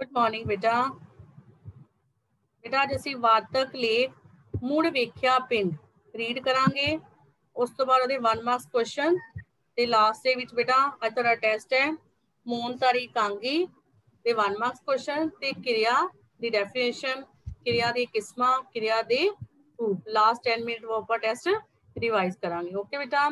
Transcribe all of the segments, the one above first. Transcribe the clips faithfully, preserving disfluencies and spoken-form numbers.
Good morning बेटा। बेटा अज असीं वार्तक लेख मुड़ वेख्या पिंड रीड करांगे। उस तो बाद उहदे वन मार्क्स क्वेश्चन ते लास्ट दे विच बेटा अज तुहाडा टेस्ट है मून तारी कांगी ते वन मार्क्स क्वेश्चन ते क्रिया दी डेफिनेशन, क्रिया दी किस्मां, क्रिया दे रूप। लास्ट टेन मिनट वो आपां टेस्ट रिवाइज करांगे। ओके बेटा,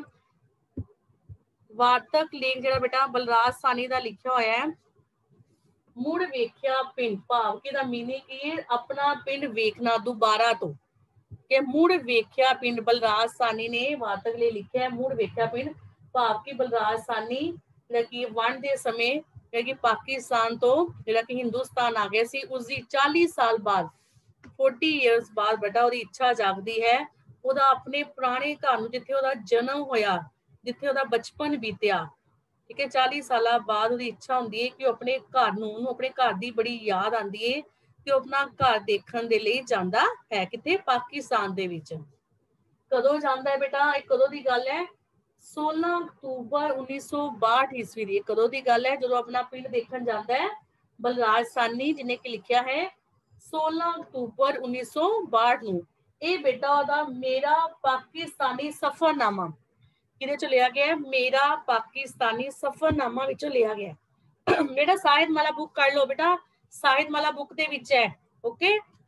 वार्तक लेख जिहड़ा बेटा बलराज सानी दा लिखिया होया है मुड़ वेख्या पिंड, भाव कि दा मीनिंग की है अपना पिंड वेखना दोबारा तो कि मुड़ वेख्या पिंड। बलराज सानी ने वार्तक लिए लिखा है मुड़ वेख्या पिंड, भाव कि बलराज सानी जिहड़ा कि वंड दे समय जिहड़ा कि पाकिस्तान तो जिहड़ा कि हिंदुस्तान आ गया सी, उसदी चाली साल बाद फोर्टी ईयर्स बाद बेटा उहदी इच्छा जागदी है उहदा अपने पुराने घर नूं जिथे उहदा जन्म होया, जिथे उहदा बचपन बीतिया, ठीक है, चाली साल बाद उसकी इच्छा होंदी है कि अपने घर नूं अपने घर की बड़ी याद आती है कि अपना घर देखने के लिए जाता है किथे पाकिस्तान दे विच। कदों जाता है बेटा, एक कदों की गल है सोलह अक्तूबर उन्नीस सौ बाहठ ईस्वी की कदों की गल है जो अपना पिंड देखने जाता है बलराज सानी जिन्हें कि लिखा है सोलह अक्तूबर उन्नीस सौ बाहठ नूं। ये बेटा ओहदा मेरा पाकिस्तानी सफरनामा किहदे चों लिया गया, मेरा पाकिस्तानी सफरनामा विचों लिया गया। बेटा साहित्यमाला बुक कर लो बेटा, साहित्यमाला बुक दे विच है। ओके,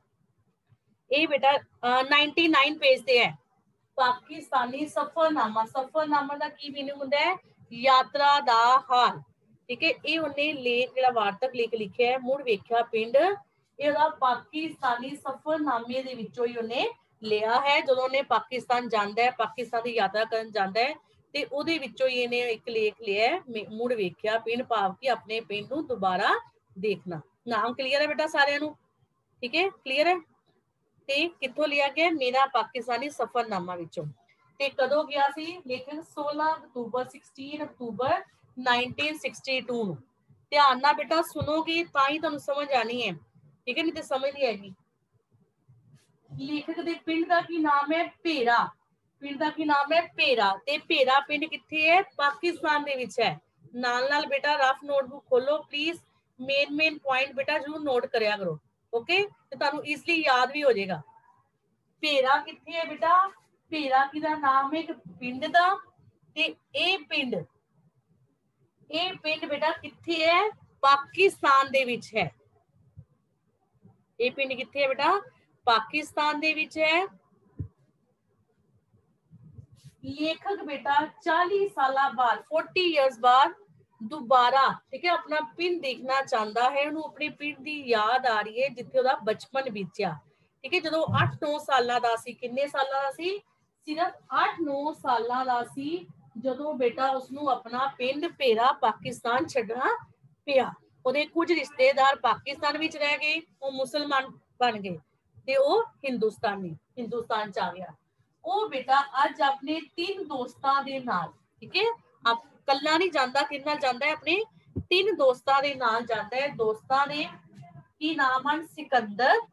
ये बेटा नाइनटी नाइन पेज ते है पाकिस्तानी सफरनामा। सफरनामा दा की मीनिंग हुंदा है यात्रा दा हाल, ठीक है। ये उन्हें लेख जिहड़ा वार्तक लेख लिखिया है मुड़ वेख्या पिंड, ये पाकिस्तानी सफरनामे दे विचों ही उन्हें लिया है जदों ने पाकिस्तान जाता है, पाकिस्तान की यात्रा करन जाता है ते उहदे विचों ही इहने एक लेख लिया है मुड़ वेख्या पिंड, भाव कि अपने पिंड नूं दोबारा देखना। नाम क्लीयर है बेटा सारिआं नूं, ठीक है, क्लीयर है। ते कित्थों लिया गया, मेरा पाकिस्तानी सफरनामा विचों। ते कदों गया सी लेखक सोलह अक्तूबर सोलह अक्तूबर नाइनटीन सिक्सटी टू नूं। ध्यान नाल बेटा सुनोगे तां ही तुहानूं समझ आनी है, ठीक है, नहीं तो समझ नहीं आएगी। लेखक दे पिंड दा की नाम है भेरा, पिंड दा की नाम है भेरा ते भेरा पिंड कित्थे है पाकिस्तान दे विच है। नाल नाल बेटा रफ नोटबुक खोलो प्लीज, मेन मेन पॉइंट बेटा जरूर नोट करया करो। ओके, ते तुहानूं ईजली याद भी हो जाएगा। भेरा कित्थे है बेटा, भेरा की दा नाम है एक पिंड दा ते ए पिंड ए पिंड बेटा कित्थे है पाकिस्तान दे विच है। ये पिंड कित्थे है बेटा पाकिस्तान दे विच है। लेखक बेटा चालीस साल बाद फोर्टी इयर्स बाद दोबारा, ठीक है, अपना पिंड देखना चाहता है, उन्होंने अपने पिंड की याद आ रही है जिथे उहदा बचपन बीतिया, ठीक है। जो अठ नौ साल का सी, किन्ने साल का सी, सिर्फ अठ नौ साल का सी जदों बेटा उसनू अपना पिंड भेरा पाकिस्तान छड्डना पिया। ਉਹਦੇ कुछ रिश्तेदार पाकिस्तान विच रह गए, वो मुसलमान बन गए ते वो हिंदुस्तानी हिंदुस्तान च आ गया। वो बेटा अज अपने तीन दोस्तां दे नाल, ठीक है, आप कल्ला नहीं जांदा, किहदे नाल जांदा है अपने तीन दोस्तां दे नाल जांदा है। दोस्तां दे की नाम हन सिकंदर,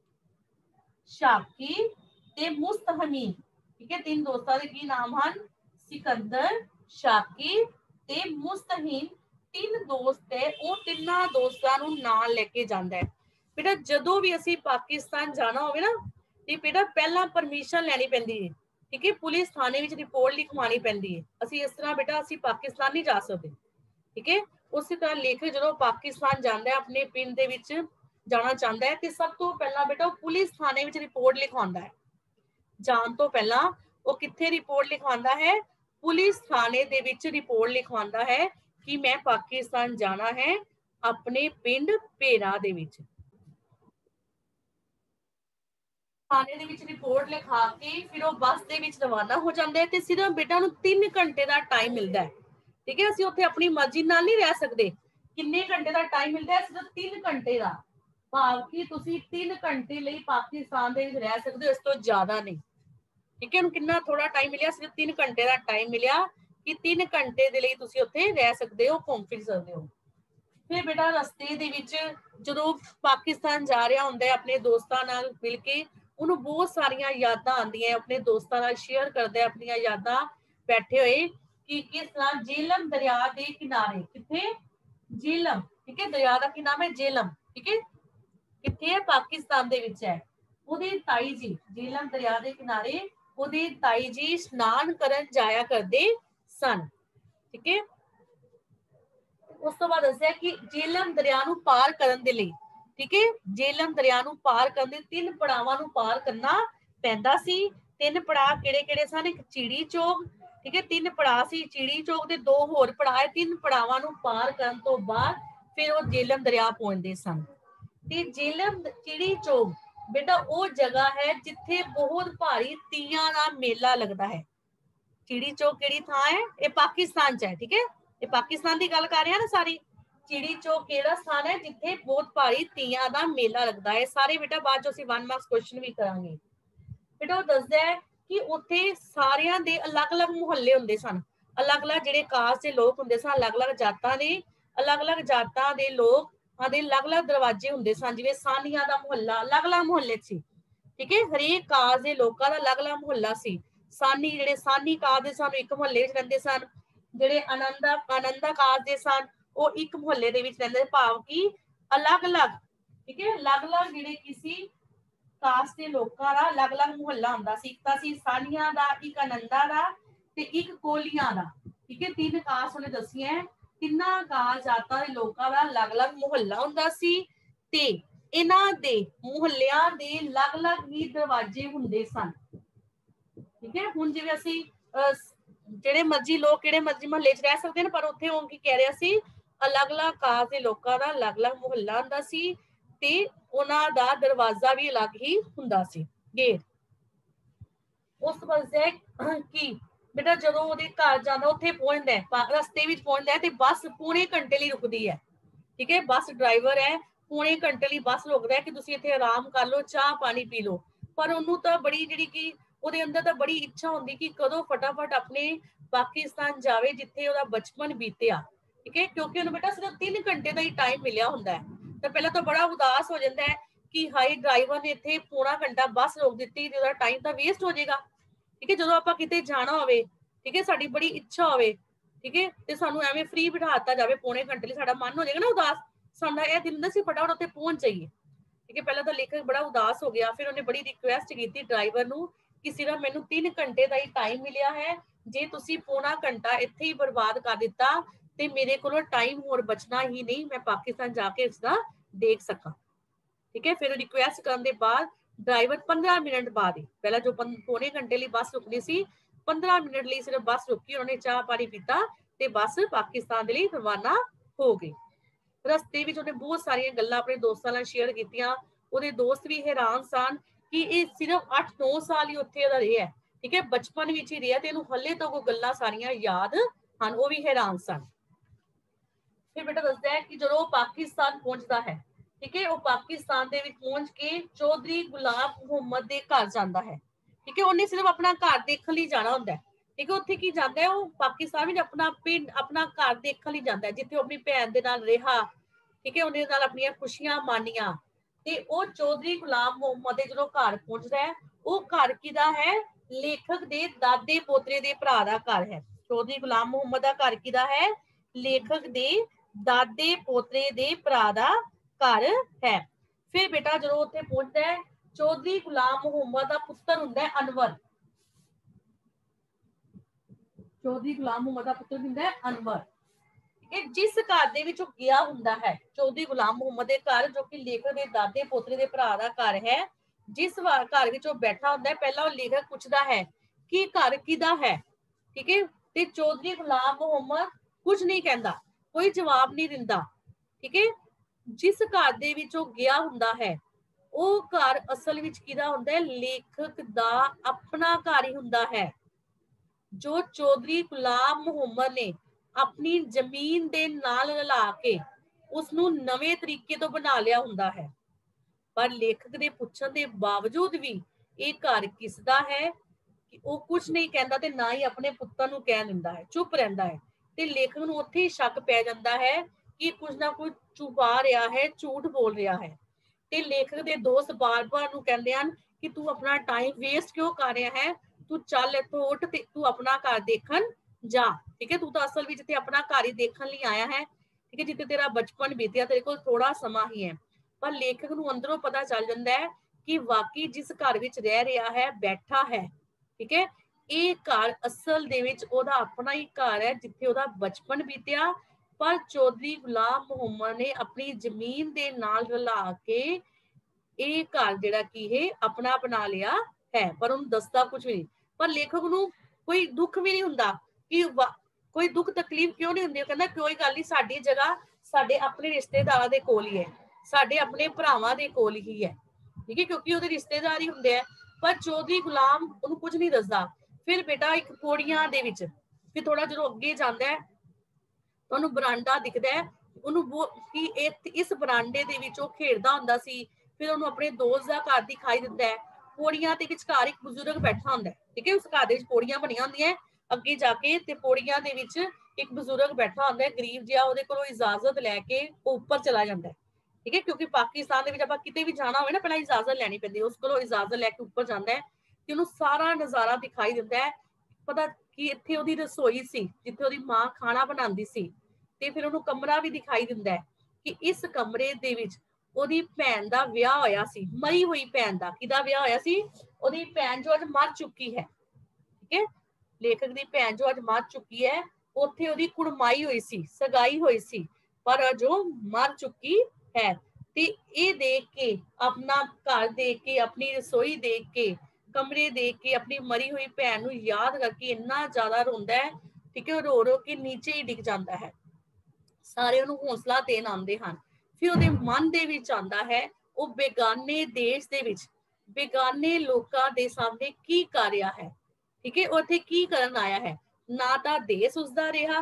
शाकी ते मुस्तहमीन, ठीक है। तीन दोस्तां दे की नाम हन सिकंदर, शाकी ते मुस्तहीन। तीन दोस्त है, वो तिन्ना दोस्तां नूं नाल लेके जांदा है। बेटा जदों भी असीं पाकिस्तान जाना होवे ना ते बेटा पहला परमिशन लैनी पैंदी है, ठीक है, पुलिस थाने विच रिपोर्ट लिखवानी पैंदी है। असीं इस तरह बेटा असीं पाकिस्तान नहीं जा सकते, ठीक है। उसी तरह लेखक जदों पाकिस्तान जांदा है अपने पिंड दे विच जाना चाहता है तो सब तो पहला बेटा पुलिस थाने विच रिपोर्ट लिखवांदा है। जान तो पहला वो कित्थे रिपोर्ट लिखवांदा है, पुलिस थाने दे विच रिपोर्ट लिखवांदा है कि मैं पाकिस्तान जाना है अपने पिंड भेरा दे विच। थाने दे विच रिपोर्ट लिखा के फिर वो बस दे विच रवाना हो जाता है। सिर्फ बेटा नूं तीन घंटे का टाइम मिलता है, ठीक है। असीं उत्थे अपनी मर्जी नाल नहीं रह सकते। किन्ने घंटे का टाइम मिलता है, सिर्फ तीन घंटे का, भाव कि तुसीं तीन घंटे लिए पाकिस्तान दे विच रह सकते हो, इस तो ज्यादा नहीं, ठीक है। उन्हें कितना थोड़ा टाइम मिलिया, सिर्फ तीन घंटे का टाइम मिलिया कि तीन घंटे के लिए तुसीं उत्थे रह सकते हो, घूम फिर सकते हो। फिर बेटा रस्ते दे विच जदों पाकिस्तान जा रहा हुंदा है अपने दोस्तां नाल मिल के, उन्होंने बहुत सारिया यादां आंदियां, अपने दोस्तां नाल शेयर करदा है अपनी यादां बैठे हुए कि किस तरह झेलम दरिया के किनारे, किथे झेलम, ठीक है, दरिया का की नाम है झेलम, ठीक है, किथे है? पाकिस्तान दे विच है। ਉਹਦੇ ਤਾਈ जी झेलम दरिया के किनारे ਉਹਦੇ ਤਾਈ जी स्नान करन जाया करते सन। ठीक है, उस तो बाद दस्सिया कि झेलम दरिया नूं पार करन दे लई, ठीक है, झेलम दरिया नूं पार करन दे तीन पड़ावां नूं पार करना पैंदा सी। तीन पड़ाव किहड़े-किहड़े सन? एक चिड़ी चौक, ठीक है, तीन पड़ाव सी चिड़ी चौक दे, दो होर पड़ाव। तीन पड़ावां नूं पार करन तो बाद फिर वो झेलम दरिया पहुंचदे सन। ते झेलम चिड़ी चौक बेटा वो जगह है जिथे बहुत भारी तीयां दा मेला लगता है। चिड़ी चौक केड़ी थां है? ये पाकिस्तान च है। ठीक है, ये पाकिस्तान की गल कर रहे हैं ना सारी। चिड़ी चौक केड़ा स्थान है जिथे बहुत भारी तीयां दा मेला लगता है। सारे बेटा बाद जो असीं वन मार्क्स क्वेश्चन भी करांगे। बेटा वो दसदा है कि उत्थे सारियां दे अलग-अलग मुहल्ले हुंदे सन। अलग-अलग जिहड़े कास्ट दे लोग हुंदे सन, अलग-अलग जातां दे अलग-अलग जातां दे लोग आदे अलग-अलग दरवाजे हुंदे सन। जिवें सानिया दा मुहल्ला अलग-अलग मुहल्ले सी। ठीक है, हरेक कास्ट दे लोकां दा अलग-अलग मुहल्ला सी। सानी जिहड़े सानी कास्ट दे सन एक मुहल्ले विच रहिंदे सन। जिहड़े आनंदा आनंदा कास्ट दे सन ਉਹ ਇੱਕ ਮੁਹੱਲੇ ਦੇ ਵਿੱਚ ਰਹਿੰਦੇ, ਭਾਵ ਕਿ ਅਲੱਗ-ਅਲੱਗ, ਠੀਕ ਹੈ, ਅਲੱਗ-ਅਲੱਗ ਜਿਹੜੇ ਕਿਸੇ ਕਾਸਟ ਦੇ ਲੋਕਾਂ ਦਾ ਅਲੱਗ-ਅਲੱਗ ਮੁਹੱਲਾ ਹੁੰਦਾ ਸੀ। ਇੱਕ ਤਾਂ ਸੀ ਸਾਨੀਆਂ ਦਾ, ਇੱਕ ਆਨੰਦਾਂ ਦਾ ਤੇ ਇੱਕ ਕੋਲੀਆਂ ਦਾ। ਠੀਕ ਹੈ, ਤਿੰਨ ਕਾਸਟ ਉਹਨੇ ਦੱਸੀਆਂ। ਤਿੰਨਾਂ ਕਾਸਟ ਜਾਤਾਂ ਦੇ ਲੋਕਾਂ ਦਾ ਅਲੱਗ-ਅਲੱਗ ਮੁਹੱਲਾ ਹੁੰਦਾ ਸੀ ਤੇ ਇਹਨਾਂ ਦੇ ਮੁਹੱਲਿਆਂ ਦੇ ਅਲੱਗ-ਅਲੱਗ ਹੀ ਦਰਵਾਜ਼ੇ ਹੁੰਦੇ ਸਨ। ਠੀਕ ਹੈ, ਹੁਣ ਜਿਵੇਂ ਅਸੀਂ ਜਿਹੜੇ ਮਰਜ਼ੀ ਲੋਕ ਕਿਹੜੇ ਮਰਜ਼ੀ ਮੁਹੱਲੇ 'ਚ ਰਹਿ ਸਕਦੇ ਨੇ, ਪਰ ਉੱਥੇ ਉਹ ਕੀ ਕਹਿ ਰਿਹਾ ਸੀ, ਅਲੱਗ-ਅਲੱਗ ਕਾਸਟ ਦੇ ਲੋਕਾਂ ਦਾ ਅਲੱਗ-ਅਲੱਗ ਮੁਹੱਲਾ ਹੁੰਦਾ ਸੀ ਤੇ ਉਹਨਾਂ ਦਾ ਦਰਵਾਜ਼ਾ ਵੀ ਅਲੱਗ ਹੀ ਹੁੰਦਾ ਸੀ। ਗੇਟ ਉਸ ਤੋਂ ਬਾਅਦ ਕਿ बेटा जो ਉਹਦੇ ਘਰ ਜਾਂਦਾ ਉੱਥੇ ਪਹੁੰਚਦਾ, ਰਸਤੇ ਵਿੱਚ ਪਹੁੰਚਦਾ ਤੇ ਬੱਸ ਪੌਣੇ ਘੰਟੇ ਲਈ ਰੁਕਦੀ ਹੈ। ਠੀਕ ਹੈ, ਬੱਸ ਡਰਾਈਵਰ ਹੈ, ਪੌਣੇ ਘੰਟੇ ਲਈ ਬੱਸ ਰੁਕਦਾ ਕਿ ਤੁਸੀਂ ਇੱਥੇ ਆਰਾਮ ਕਰ ਲਓ, ਚਾਹ ਪਾਣੀ ਪੀ ਲਓ। ਪਰ ਉਹਨੂੰ ਤਾਂ ਬੜੀ ਜਿਹੜੀ ਕਿ ਉਹਦੇ ਅੰਦਰ ਤਾਂ ਬੜੀ ਇੱਛਾ ਹੁੰਦੀ ਕਿ ਕਦੋਂ ਫਟਾਫਟ ਆਪਣੇ ਪਾਕਿਸਤਾਨ ਜਾਵੇ ਜਿੱਥੇ ਉਹਦਾ ਬਚਪਨ ਬੀਤਿਆ। ਠੀਕ ਹੈ, ਕਿਉਂਕਿ ਉਹਨੂੰ ਬੇਟਾ ਸਿਰਫ ਤਿੰਨ ਘੰਟੇ ਦਾ ਹੀ ਟਾਈਮ ਮਿਲਿਆ ਹੁੰਦਾ ਹੈ। ਤਾਂ ਪਹਿਲਾਂ ਤਾਂ ਬੜਾ ਉਦਾਸ ਹੋ ਜਾਂਦਾ ਹੈ ਕਿ ਹਾਈ ਡਰਾਈਵਰ ਨੇ ਇੱਥੇ ਪੌਣਾ ਘੰਟਾ ਬੱਸ ਰੋਕ ਦਿੱਤੀ ਤੇ ਉਹਦਾ ਟਾਈਮ ਤਾਂ ਵੇਸਟ ਹੋ ਜਾਏਗਾ। ਠੀਕ ਹੈ, ਜਦੋਂ ਆਪਾਂ ਕਿਤੇ ਜਾਣਾ ਹੋਵੇ, ਠੀਕ ਹੈ, ਸਾਡੀ ਬੜੀ ਇੱਛਾ ਹੋਵੇ, ਠੀਕ ਹੈ, ਤੇ ਸਾਨੂੰ ਐਵੇਂ ਫ੍ਰੀ ਬਿਠਾ ਦਿੱਤਾ ਜਾਵੇ ਪੌਣੇ ਘੰਟੇ ਲਈ, ਸਾਡਾ ਮਨ ਹੋ ਜਾਏਗਾ ਨਾ ਉਦਾਸ। ਸਾਡਾ ਇਹ ਦਿਲ ਹੁੰਦਾ ਸੀ ਫਟਾਫਟ ਉੱਥੇ ਪਹੁੰਚ ਜਾਈਏ। ਠੀਕ ਹੈ, ਪਹਿਲਾਂ ਤਾਂ ਲੇਖਕ ਬੜਾ ਉਦਾਸ ਹੋ ਗਿਆ। ਫਿਰ ਉਹਨੇ ਬੜੀ ਰਿਕੁਐਸਟ ਕੀਤੀ ਡਰਾਈਵਰ ਨੂੰ ਕਿ ਸਿਰਫ ਮੈਨੂੰ ਤਿੰਨ ਘੰਟੇ ਦਾ ਹੀ ਟਾਈਮ ਮਿਲਿਆ ਹੈ, ਜੇ ਤੁਸੀਂ ਪੌਣਾ ਘੰਟਾ ਇੱਥੇ ਹੀ ਬਰਬਾਦ ਕਰ ਦਿੱਤਾ ਤੇ ਮੇਰੇ ਕੋਲੋਂ ਟਾਈਮ ਹੋਰ ਬਚਣਾ ਹੀ ਨਹੀਂ, ਮੈਂ ਪਾਕਿਸਤਾਨ ਜਾ ਕੇ ਇਸਦਾ ਦੇਖ ਸਕਾਂ। ਠੀਕ ਹੈ, ਫਿਰ ਰਿਕੁਐਸਟ ਕਰਨ ਦੇ ਬਾਅਦ ਡਰਾਈਵਰ ਪੰਦਰਾਂ ਮਿੰਟ ਬਾਅਦ ਹੀ, ਪਹਿਲਾਂ ਜੋ ਪੌਣੇ ਘੰਟੇ ਲਈ ਬੱਸ ਰੁਕਣੀ ਸੀ, ਪੰਦਰਾਂ ਮਿੰਟ ਲਈ ਸਿਰਫ ਬੱਸ ਰੁਕੀ, ਉਹਨੇ ਚਾਹ ਪਾਣੀ ਪੀਤਾ ਤੇ ਬੱਸ ਪਾਕਿਸਤਾਨ ਦੇ ਲਈ ਰਵਾਨਾ ਹੋ ਗਈ। ਰਸਤੇ ਵਿੱਚ ਉਹਨੇ ਬਹੁਤ ਸਾਰੀਆਂ ਗੱਲਾਂ ਆਪਣੇ ਦੋਸਤਾਂ ਨਾਲ ਸ਼ੇਅਰ ਕੀਤੀਆਂ। ਉਹਦੇ ਦੋਸਤ ਵੀ ਹੈਰਾਨ ਸਨ ਕਿ ਇਹ ਸਿਰਫ ਅੱਠ ਨੌ ਸਾਲ ਹੀ ਉੱਥੇ ਦਾ ਰਿਹਾ। ਠੀਕ ਹੈ, ਬਚਪਨ ਵਿੱਚ ਹੀ ਰਿਹਾ ਤੇ ਇਹਨੂੰ ਹੱਲੇ ਤੋਂ ਉਹ ਗੱਲਾਂ ਸਾਰੀਆਂ ਯਾਦ ਹਨ। ਉਹ ਵੀ ਹੈਰਾਨ ਸਨ। ਫਿਰ ਬੇਟਾ ਦੱਸਦਾ ਹੈ ਕਿ ਜਦੋਂ ਉਹ ਪਾਕਿਸਤਾਨ ਪਹੁੰਚਦਾ ਹੈ, ਠੀਕ ਹੈ, ਉਹ ਪਾਕਿਸਤਾਨ ਦੇ ਵਿੱਚ ਪਹੁੰਚ ਕੇ ਚੌਧਰੀ ਗੁਲਾਮ ਮੁਹੰਮਦ ਦੇ ਘਰ ਜਾਂਦਾ ਹੈ। ਠੀਕ ਹੈ, ਉਹਨੇ ਸਿਰਫ ਆਪਣਾ ਘਰ ਦੇਖਣ ਲਈ ਜਾਣਾ ਹੁੰਦਾ। ਠੀਕ ਹੈ, ਉੱਥੇ ਕੀ ਜਾਂਦਾ ਹੈ, ਉਹ ਪਾਕਿਸਤਾਨ ਵਿੱਚ ਆਪਣਾ ਪਿੰਡ ਆਪਣਾ ਘਰ ਦੇਖਣ ਲਈ ਜਾਂਦਾ, ਜਿੱਥੇ ਉਹ ਆਪਣੀ ਭੈਣ ਦੇ ਨਾਲ ਰਿਹਾ। ਠੀਕ ਹੈ, ਉਹਦੇ ਨਾਲ ਆਪਣੀਆਂ ਖੁਸ਼ੀਆਂ ਮਾਣੀਆਂ। ਤੇ ਉਹ ਚੌਧਰੀ ਗੁਲਾਮ ਮੁਹੰਮਦ ਦੇ ਜਦੋਂ ਘਰ ਪਹੁੰਚਦਾ ਹੈ, ਉਹ ਘਰ ਕਿਹਦਾ ਹੈ? ਲੇਖਕ ਦੇ ਦਾਦੇ ਪੋਤਰੇ ਦੇ ਭਰਾ ਦਾ ਘਰ ਹੈ। ਚੌਧਰੀ ਗੁਲਾਮ ਮੁਹੰਮਦ ਦਾ ਘਰ ਕਿਹਦਾ ਹੈ? ਲੇਖਕ ਦੇ ਦਾਦੇ ਪੋਤਰੇ ਦੇ ਭਰਾ ਦਾ ਘਰ ਹੈ। ਫਿਰ ਬੇਟਾ ਜਦੋਂ ਉੱਥੇ ਪਹੁੰਚਦਾ ਹੈ, ਚੌਧਰੀ ਗੁਲਾਮ ਮੁਹੰਮਦ ਦਾ ਪੁੱਤਰ ਹੁੰਦਾ ਹੈ ਅਨਵਰ। ਚੌਧਰੀ ਗੁਲਾਮ ਮੁਹੰਮਦ ਦਾ ਪੁੱਤਰ ਹੁੰਦਾ ਹੈ ਅਨਵਰ। ਇਹ ਜਿਸ ਘਰ ਦੇ ਵਿੱਚ ਉਹ ਗਿਆ ਹੁੰਦਾ ਹੈ, ਚੌਧਰੀ ਗੁਲਾਮ ਮੁਹੰਮਦ ਦੇ ਘਰ, ਜੋ ਕਿ ਲੇਖਕ ਦੇ ਦਾਦੇ ਪੋਤਰੇ ਦੇ ਭਰਾ ਦਾ ਘਰ ਹੈ, ਜਿਸ ਵਾਰ ਘਰ ਵਿੱਚ ਉਹ ਬੈਠਾ ਹੁੰਦਾ ਹੈ, ਪਹਿਲਾਂ ਉਹ ਲੇਖਕ ਪੁੱਛਦਾ ਹੈ ਕਿ ਘਰ ਕਿਹਦਾ ਹੈ। ਠੀਕ ਹੈ, ਤੇ ਚੌਧਰੀ ਗੁਲਾਮ ਮੁਹੰਮਦ ਕੁਝ ਨਹੀਂ ਕਹਿੰਦਾ, ਕੋਈ ਜਵਾਬ ਨਹੀਂ ਦਿੰਦਾ। ਠੀਕ ਹੈ, ਜਿਸ ਘਰ ਦੇ ਵਿੱਚ ਉਹ ਗਿਆ ਹੁੰਦਾ ਹੈ, ਉਹ ਘਰ ਅਸਲ ਵਿੱਚ ਕਿਹਦਾ ਹੁੰਦਾ ਹੈ? ਲੇਖਕ ਦਾ ਆਪਣਾ ਘਰ ਹੀ ਹੁੰਦਾ ਹੈ, ਜੋ ਚੌਧਰੀ ਗੁਲਾਮ ਮੁਹੰਮਦ ਨੇ ਆਪਣੀ ਜ਼ਮੀਨ ਦੇ ਨਾਲ ਰਲਾ ਕੇ ਉਸਨੂੰ ਨਵੇਂ ਤਰੀਕੇ ਤੋਂ ਬਣਾ ਲਿਆ ਹੁੰਦਾ ਹੈ। ਪਰ ਲੇਖਕ ਦੇ ਪੁੱਛਣ ਦੇ ਬਾਵਜੂਦ ਵੀ ਇਹ ਘਰ ਕਿਸ ਦਾ ਹੈ ਕਿ ਉਹ ਕੁਝ ਨਹੀਂ ਕਹਿੰਦਾ ਤੇ ਨਾ ਹੀ ਆਪਣੇ ਪੁੱਤਰ ਨੂੰ ਕਹਿ ਦਿੰਦਾ ਹੈ, ਚੁੱਪ ਰਹਿੰਦਾ ਹੈ। ਤੇ ਲੇਖਕ ਨੂੰ ਉੱਥੇ ਹੀ ਸ਼ੱਕ ਪੈ ਜਾਂਦਾ ਹੈ ਕਿ ਕੁਝ ਨਾ ਕੁਝ ਛੁਪਾ ਰਿਹਾ ਹੈ, ਝੂਠ ਬੋਲ ਰਿਹਾ ਹੈ। ਤੇ ਲੇਖਕ ਦੇ ਦੋਸਤ ਬਾਰ-ਬਾਰ ਨੂੰ ਕਹਿੰਦੇ ਹਨ ਕਿ ਤੂੰ ਆਪਣਾ ਟਾਈਮ ਵੇਸਟ ਕਿਉਂ ਕਰ ਰਿਹਾ ਹੈ, ਤੂੰ ਚੱਲ ਇੱਥੋਂ ਉੱਠ ਤੇ ਤੂੰ ਆਪਣਾ ਘਰ ਦੇਖਣ ਜਾ। ਠੀਕ ਹੈ, ਤੂੰ ਤਾਂ ਅਸਲ ਵਿੱਚ ਤੇ ਆਪਣਾ ਘਰ ਹੀ ਦੇਖਣ ਲਈ ਆਇਆ ਹੈ। ਠੀਕ ਹੈ, ਜਿੱਥੇ ਤੇਰਾ ਬਚਪਨ ਬੀਤਿਆ, ਤੇਰੇ ਕੋਲ ਥੋੜਾ ਸਮਾਂ ਹੀ ਹੈ। पर लेखक नूं अंदरों पता चल जाता है कि वाकई जिस घर विच रह रहा है बैठा है, ठीक है, ये घर असल दे विच ओहदा अपना ही घर है जिथे ओहदा बचपन बीतिया, पर चौधरी गुलाम मुहम्मद ने अपनी जमीन दे नाल रला के ये घर जिहड़ा की है अपना बना लिया है, पर उन्हें दसदा कुछ भी नहीं। पर लेखक नूं कोई दुख भी नहीं हुंदा कि कोई दुख तकलीफ क्यों नहीं हुंदी, कहंदा कोई गल नहीं, साडी जगह साडे अपने रिश्तेदारां दे कोल ही है, साडे अपने भरावां दे कोल ही है, ठीक है, क्योंकि ओहदे रिश्तेदार ही हुंदे आ। पर चौधरी गुलाम उन्हें कुछ नहीं दसदा। फिर बेटा एक पौड़ियां दे विच फिर थोड़ा जो अगे जांदा है तो उन्हें बरांडा दिखदा है, उन्हें वो कि इस बरांडे दे विच ओह खेडदा हुंदा सी। फिर उन्हें अपने दोस्त का घर दिखाई दिंदा है, पौड़ियां दे विचकार एक बजुर्ग बैठा हुंदा है, ठीक है, उस घर दे विच पौड़ियां बनियां हुंदियां अगे जाके, ते पौड़ियां दे विच एक बजुर्ग बैठा हुंदा है गरीब जिहा, उहदे कोलों इजाजत लैके ऊपर चला जांदा है, ठीक है, क्योंकि पाकिस्तान दे विच आपां किते भी जाना होवे ना पहला इजाजत लैनी पैंदी है, उस कोलों इजाजत लैके ऊपर जांदा है ते उहनूं सारा नज़ारा दिखाई दिंदा है। पता कि इत्थे ओहदी रसोई सी जिथे ओहदी मां खाना बनांदी सी, ते फिर उहनूं कमरा भी दिखाई दिंदा है कि इस कमरे दे विच ओहदी भैन दा विआह होया सी, मरी हुई भैन दा, किहदा विआह होया सी, ओहदी भैन जो अज मर चुकी है, ठीक है, लेखक दी भैन जो अज मर चुकी है, उत्थे ओहदी कुड़माई हुई सी, सगाई हुई सी, पर जो मर चुकी है। ते ये देख के अपना घर देख के, अपनी रसोई देख के, कमरे देख के, अपनी मरी हुई भैन नूं याद करके इन्ना ज्यादा रोंदा है, ठीक है, रो रो के नीचे ही डिग जाता है। सारे उन्हें हौसला देन आंदे हन। फिर उहदे मन दे विच आंदा है वो बेगाने देश दे विच बेगाने लोकां दे सामने की कर रहा है, ठीक है, उत्थे की करन आया है, ना तां देश उसदा रहा,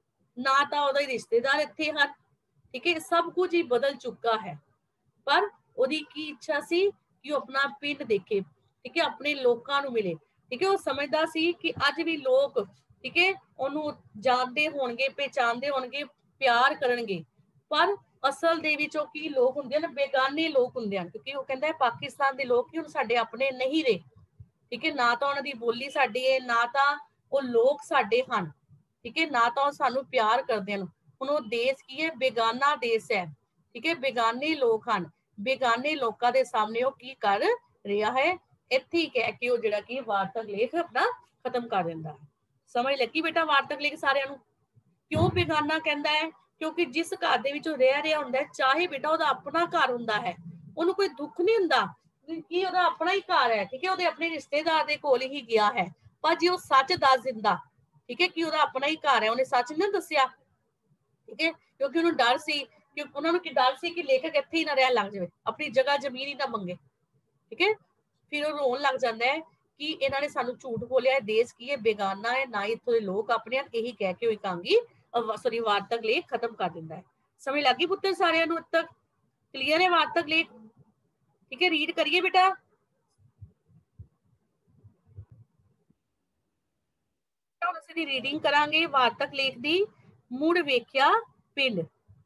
ना तां उहदे रिश्तेदार इत्थे हन, ठीक है, सब कुछ ही बदल चुका है। पर ओहदी की इच्छा सी कि वह अपना पिंड देखे, ठीक है, अपने लोकां नूं मिले, ठीक है, वह समझदा सी कि अज भी लोग, ठीक है, उहनूं जानदे होणगे, पहचानदे होणगे, प्यार करनगे, पर असल दे विच ओह की लोग हुंदे हन, बेगाने लोग हुंदे हन, क्योंकि वह कहंदा है पाकिस्तान दे लोग कि हुण साडे अपने नहीं रहे, ठीक है, ना तां उहनां दी बोली साडी है, ना तां ओह लोग साडे हन, ठीक है, ना तां ओह सानूं प्यार करदे हन। हुण ओह देश की है, बेगाना देश है, ठीक है, बेगाने लोग हन, बेगाने लोकां दे सामने ओह की कर रहा है। इत्थे ही कह के ओह जिहड़ा कि वार्तक लेख अपना खत्म कर दिंदा है। समझ लगी बेटा वार्तक लेख सारिआं नूं? क्यों बेगाना कहंदा है? क्योंकि जिस घर दे विच ओह रह रहा हुंदा है, चाहे बेटा ओहदा अपना घर हुंदा है, ओहनूं कोई दुख नहीं हुंदा कि ओहदा अपना ही घर है, ठीक है, ओहदे अपने रिश्तेदार दे कोल ही गया है, पर जे ओह सच दस दिंदा, ठीक है, कि ओहदा अपना ही घर है, उहने सच नहीं दस्सिया, ठीक है, क्योंकि उन्होंने डर सी कि उन्होंने की डर सी कि लेखक इत्थे ही ना रह लग जाए, अपनी जगह जमीन ही ना मंगे, ठीक है, फिर वो रोन लग जाता है कि इन्होंने सानू झूठ बोलिया है, देश की है, बेगाना है, ना इत्थों दे लोग अपने, यही कह के एकांगी सॉरी वार्तक लेख खत्म कर दिंदा है। समझ लगी पुत्र सारिआं नूं? तक क्लियर है वार्तक लेख? ठीक है, रीड करिए बेटा। ਅਸੀਂ रीडिंग करांगे वार्तक लेख दी मुड़ वेख्या पिंड।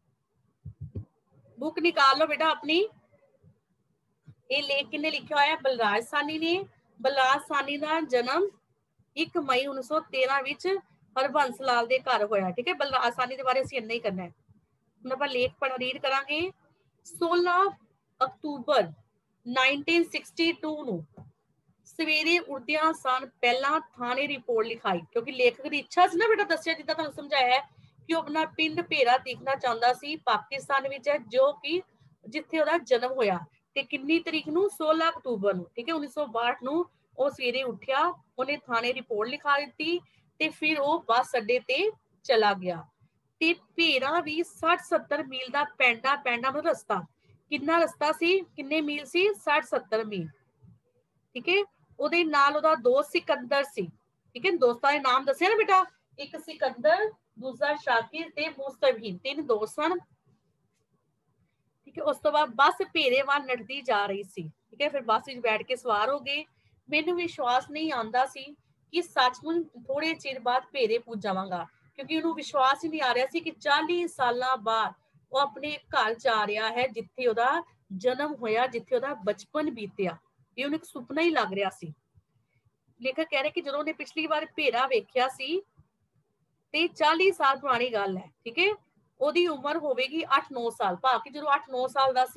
बुक निकाल लो बेटा अपनी। ये लेख किन्ने लिखा होया? बलराज साहनी ने। बलराज साहनी का जन्म एक मई उन्नीस सौ तेरह विच हरबंस लाल दे घर होया, ठीक है, बलराज साहनी के बारे असीं इन्ना ही करना है। हुण आपां लेख पढ़ रीड करांगे। सोलह अक्तूबर नाइनटीन सिक्सटी टू नूं सवेरे उठदियां सन पहला थाने रिपोर्ट लिखाई, क्योंकि लेखक की इच्छा सी ना बेटा, दस्सिया जिद्दां तुहानूं समझाया है कि वह अपना पिंड भेरा देखना चाहता सी, पाकिस्तान विच है, जो कि जिथे उहदा जन्म होया, ते किन्नी तरीक नूं? सोलह अक्तूबर नूं, ठीक है, उन्नीस सौ बाहठ नूं ਉਹ ਸਵੇਰੇ ਉੱਠਿਆ, ਉਹਨੇ ਥਾਣੇ ਰਿਪੋर्ट ਲਿਖਾ ਦਿੱਤੀ ਤੇ ਫਿਰ ਉਹ ਬੱਸ ਅੱਡੇ ਤੇ ਚਲਾ ਗਿਆ। ਤੇ ਭੇਰਾ ਵੀ साठ सत्तर ਮੀਲ ਦਾ ਪੈਂਡਾ ਪੈਂਡਾ ਨੂੰ ਰਸਤਾ, ਕਿੰਨਾ ਰਸਤਾ ਸੀ, ਕਿੰਨੇ ਮੀਲ ਸੀ? साठ सत्तर ਮੀਲ, ਠੀਕ ਹੈ। ਉਹਦੇ ਨਾਲ ਉਹਦਾ ਦੋਸਤ ਸਿਕੰਦਰ ਸੀ, ਠੀਕ ਹੈ, ਦੋਸਤਾਂ ਦੇ ਨਾਮ ਦੱਸਿਆ ਨਾ ਬੇਟਾ, ਇੱਕ ਸਿਕੰਦਰ, ਦੂਸਰਾ ਸ਼ਾਕਿਰ ਤੇ ਮੁਸਤਫੀਨ, ਤਿੰਨ ਦੋਸਤ ਸਨ, ठीक है। उस तो बाद बस भेरे वाल नड़दी जा रही सी, ठीक है, फिर बस विच बैठ के सवार हो गए। मैनू विश्वास नहीं आंदा सी कि सचमुच थोड़े चिर बाद भेरे पुज जावांगा, क्योंकि उन्होंने विश्वास ही नहीं आ रहा सी कि चालीस साल बाद वो अपने घर जा रहा है जिथे उहदा जन्म होया, जिथे उहदा बचपन बीतिया। ये उन्हें एक सुपना ही लग रहा सी। लेखक कह रहे कि जो उन्हें पिछली बार भेरा वेख्या सी ते चाली साल पुरानी गल है, ठीक है, ਉਹਦੀ ਉਮਰ ਹੋਵੇਗੀ ਅੱਠ नौ साल, ਭਾਵ ਕਿ ਜਦੋਂ ਅੱਠ नौ साल ਦਾ ਸੀ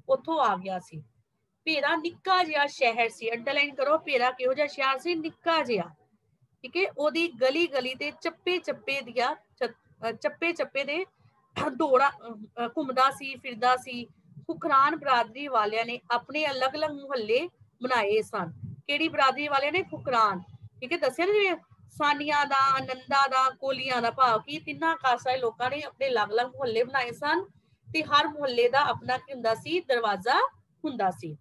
ਉੱਥੋਂ ਆ ਗਿਆ ਸੀ। ਭੇਰਾ ਨਿੱਕਾ ਜਿਹਾ ਸ਼ਹਿਰ ਸੀ, ਅੰਡਰਲਾਈਨ ਕਰੋ, ਭੇਰਾ ਕਿਹੋ ਜਿਹਾ ਸ਼ਹਿਰ ਸੀ, ਨਿੱਕਾ ਜਿਹਾ। ਠੀਕ ਹੈ, ਉਹਦੀ ਗਲੀ ਗਲੀ ਤੇ ਚੱਪੇ ਚੱਪੇ ਦੀਆਂ ਚੱਪੇ ਚੱਪੇ ਦੇ ਦੌੜਾ ਘੁੰਮਦਾ ਸੀ, ਫਿਰਦਾ ਸੀ। ਖੁਖਰਾਨ ਬਰਾਦਰੀ ਵਾਲਿਆਂ ਨੇ ਆਪਣੇ ਅਲੱਗ-ਅਲੱਗ ਮੁਹੱਲੇ ਬਣਾਏ ਸਨ। ਕਿਹੜੀ ਬਰਾਦਰੀ ਵਾਲਿਆਂ ਨੇ? ਖੁਖਰਾਨ। ਠੀਕ ਹੈ, ਦੱਸਿਆ ਨਾ ਜਿਵੇਂ ਸਾਨੀਆਂ ਦਾ, ਆਨੰਦਾਂ ਦਾ, ਕੋਲੀਆਂ ਦਾ, ਭਾਵ ਕਿ ਤਿੰਨਾਂ ਕਾਸਟਾਂ ਦੇ ਲੋਕਾਂ ਨੇ ਆਪਣੇ ਅਲੱਗ-ਅਲੱਗ ਮੁਹੱਲੇ ਬਣਾਏ ਸਨ ਤੇ ਹਰ ਮੁਹੱਲੇ ਦਾ ਆਪਣਾ ਕੀ ਹੁੰਦਾ ਸੀ? ਦਰਵਾਜ਼ਾ ਹੁੰਦਾ ਸੀ।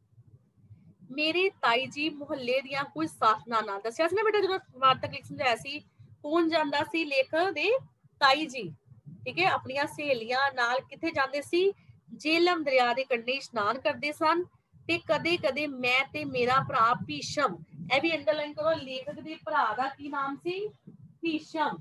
ਮੇਰੇ ਤਾਈ ਜੀ ਮੁਹੱਲੇ ਦੀਆਂ ਕੁਝ ਸਾਥਣਾਂ ਨਾਲ, ਦੱਸਿਆ ਸੀ ਨਾ ਬੇਟਾ ਜਦੋਂ ਵਾਰਤਕ ਲਿਖ ਸਮਝਾਇਆ ਸੀ, ਕੌਣ ਜਾਂਦਾ ਸੀ? ਲੇਖ ਦੇ ਤਾਈ ਜੀ। ਠੀਕ ਹੈ, ਆਪਣੀਆਂ ਸਹੇਲੀਆਂ ਨਾਲ ਕਿੱਥੇ ਜਾਂਦੇ ਸੀ? ਜੇਹਲਮ ਦਰਿਆ ਦੇ ਕੰਢੇ ਇਸ਼ਨਾਨ ਕਰਦੇ ਸਨ। ਤੇ ਕਦੇ ਕਦੇ ਮੈਂ ਤੇ ਮੇਰਾ ਭਰਾ ਭੀਸ਼ਮ, ਇਹ ਵੀ ਅੰਡਰਲਾਈਨ ਕਰੋ, ਲੇਖਕ ਦੇ ਭਰਾ ਦਾ ਕੀ ਨਾਮ ਸੀ? ਭੀਸ਼ਮ।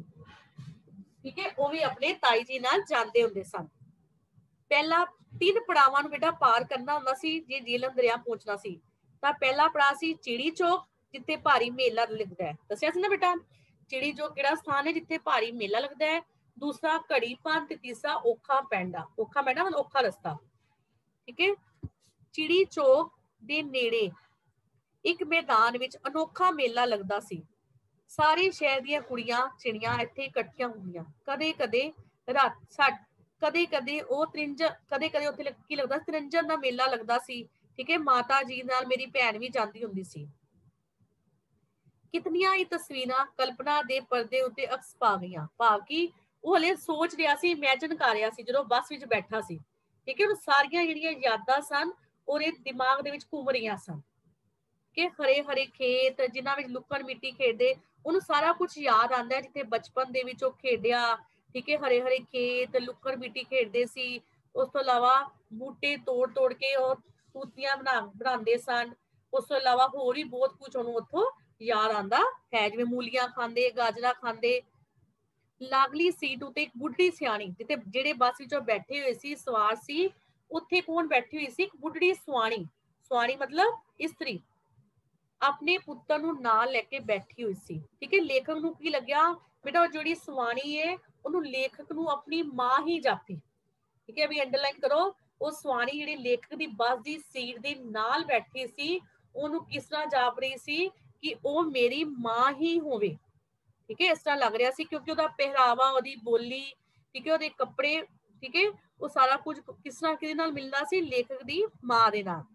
ਠੀਕ ਹੈ, ਉਹ ਵੀ ਆਪਣੇ ਤਾਈ ਜੀ ਨਾਲ ਜਾਂਦੇ ਹੁੰਦੇ ਸਨ। ਪਹਿਲਾ ਤਿੰਨ ਪੜਾਵਾਂ ਨੂੰ ਬੇਟਾ ਪਾਰ ਕਰਨਾ ਹੁੰਦਾ ਸੀ ਜੇ ਜੇਹਲਮ ਦਰਿਆ ਪਹੁੰਚਣਾ ਸੀ। ਤਾਂ ਪਹਿਲਾ ਪੜਾਅ ਸੀ ਚਿੜੀ ਚੌਕ, ਜਿੱਥੇ ਭਾਰੀ ਮੇਲਾ ਲੱਗਦਾ ਹੈ। ਦੱਸਿਆ ਸੀ ਨਾ ਬੇਟਾ, ਚਿੜੀ ਚੌਕ ਕਿਹੜਾ ਸਥਾਨ ਹੈ ਜਿੱਥੇ ਭਾਰੀ ਮੇਲਾ ਲੱਗਦਾ ਹੈ। ਦੂਸਰਾ ਘੜੀ ਪੰਨ ਤੇ ਤੀਸਰਾ ਔਖਾ ਪੈਂਡਾ। ਔਖਾ ਪੈਂਡਾ ਮਤਲਬ ਔਖਾ ਰਸਤਾ। ਠੀਕ ਹੈ, ਚਿੜੀ ਚੌਕ ਦੇ ਨੇੜੇ ਇੱਕ ਮੈਦਾਨ ਵਿੱਚ ਅਨੋਖਾ ਮੇਲਾ ਲੱਗਦਾ ਸੀ। ਸਾਰੇ ਸ਼ਹਿਰ ਦੀਆਂ ਕੁੜੀਆਂ ਚਿੜੀਆਂ ਇੱਥੇ ਇਕੱਠੀਆਂ ਹੁੰਦੀਆਂ। ਕਦੇ ਕਦੇ ਰਾਤ ਸੱਟ ਕਦੇ ਕਦੇ ਉਹ ਤ੍ਰਿੰਜ ਕਦੇ ਕਦੇ ਉੱਥੇ ਕੀ ਲੱਗਦਾ? ਤ੍ਰਿੰਜਣ ਦਾ ਮੇਲਾ ਲੱਗਦਾ ਸੀ। ਠੀਕ ਹੈ, ਮਾਤਾ ਜੀ ਨਾਲ ਮੇਰੀ ਭੈਣ ਵੀ ਜਾਂਦੀ ਹੁੰਦੀ ਸੀ। ਕਿਤਨੀਆਂ ਹੀ ਤਸਵੀਰਾਂ ਕਲਪਨਾ ਦੇ ਪਰਦੇ ਉੱਤੇ ਅਕਸ ਪਾ ਗਈਆਂ, ਭਾਵ ਕਿ ਉਹ ਹਲੇ ਸੋਚ ਰਿਹਾ ਸੀ, ਇਮੇਜਿਨ ਕਰ ਰਿਹਾ ਸੀ ਜਦੋਂ ਬੱਸ ਵਿੱਚ ਬੈਠਾ ਸੀ। ਠੀਕ ਹੈ, ਉਹ ਸਾਰੀਆਂ ਜਿਹੜੀਆਂ ਯਾਦਾਂ ਸਨ ਉਹਦੇ ਦਿਮਾਗ ਦੇ ਵਿੱਚ ਘੁੰਮ ਰਹੀਆਂ ਸਨ ਕਿ ਹਰੇ ਹਰੇ ਖੇਤ ਜਿਨ੍ਹਾਂ ਵਿੱਚ ਲੁਕਣ ਮਿੱਟੀ ਖੇਡਦੇ, ਉਹਨੂੰ ਸਾਰਾ ਕੁਝ ਯਾਦ ਆਉਂਦਾ ਜਿੱਥੇ ਬਚਪਨ ਦੇ ਵਿੱਚ ਉਹ ਖੇਡਿਆ। ਠੀਕ ਹੈ, ਹਰੇ ਹਰੇ ਖੇਤ, ਲੁਕਣ ਮਿੱਟੀ ਖੇਡਦੇ ਸੀ। ਉਸ ਤੋਂ ਇਲਾਵਾ ਬੂਟੇ ਤੋੜ ਤੋੜ ਕੇ ਉਹ ਤੂਤੀਆਂ ਬਣਾ ਬਣਾਉਂਦੇ ਸਨ। ਉਸ ਤੋਂ ਇਲਾਵਾ ਹੋਰ ਵੀ ਬਹੁਤ ਕੁਝ ਉਹਨੂੰ ਉੱਥੋਂ ਯਾਦ ਆਉਂਦਾ ਹੈ, ਜਿਵੇਂ ਮੂਲੀਆਂ ਖਾਂਦੇ, ਗਾਜਰਾਂ ਖਾਂਦੇ। ਲਾਗਲੀ ਸੀਟ ਉਤੇ ਇੱਕ ਬੁੱਢੀ ਸਿਆਣੀ, ਜਿੱਥੇ ਜਿਹੜੇ ਬੱਸ ਵਿੱਚੋਂ ਬੈਠੇ ਹੋਏ ਸੀ ਸਵਾਰ ਸੀ, ਉੱਥੇ ਕੌਣ ਬੈਠੀ ਹੋਈ ਸੀ? ਇੱਕ ਬੁੱਢੜੀ ਸੁਆਣੀ। ਸੁਆਣੀ ਮਤਲਬ ਇਸਤਰੀ, ਆਪਣੇ ਪੁੱਤਰ ਨੂੰ ਨਾਲ ਲੈ ਕੇ ਬੈਠੀ ਹੋਈ ਸੀ। ਠੀਕ ਹੈ, ਲੇਖਕ ਨੂੰ ਕੀ ਲੱਗਿਆ ਬੇਟਾ, ਉਹ ਜਿਹੜੀ ਸੁਆਣੀ ਹੈ ਉਹਨੂੰ ਲੇਖਕ ਨੂੰ ਆਪਣੀ ਮਾਂ ਹੀ ਜਾਪੀ। ਠੀਕ ਹੈ, ਵੀ ਅੰਡਰਲਾਈਨ ਕਰੋ, ਉਹ ਸੁਆਣੀ ਜਿਹੜੀ ਲੇਖਕ ਦੀ ਬੱਸ ਦੀ ਸੀਟ ਦੇ ਨਾਲ ਬੈਠੀ ਸੀ, ਉਹਨੂੰ ਕਿਸ ਤਰ੍ਹਾਂ ਜਾਪ ਰਹੀ ਸੀ ਕਿ ਉਹ ਮੇਰੀ ਮਾਂ ਹੀ ਹੋਵੇ। ਠੀਕ ਹੈ, ਇਸ ਤਰ੍ਹਾਂ ਲੱਗ ਰਿਹਾ ਸੀ ਕਿਉਂਕਿ ਉਹਦਾ ਪਹਿਰਾਵਾ, ਉਹਦੀ ਬੋਲੀ, ਠੀਕ ਹੈ, ਉਹਦੇ ਕੱਪੜੇ, ਠੀਕ ਹੈ, ਉਹ ਸਾਰਾ ਕੁਝ ਕਿਸ ਤਰ੍ਹਾਂ ਕਿਹਦੇ ਨਾਲ ਮਿਲਦਾ ਸੀ? ਲੇਖਕ ਦੀ ਮਾਂ ਦੇ ਨਾਲ।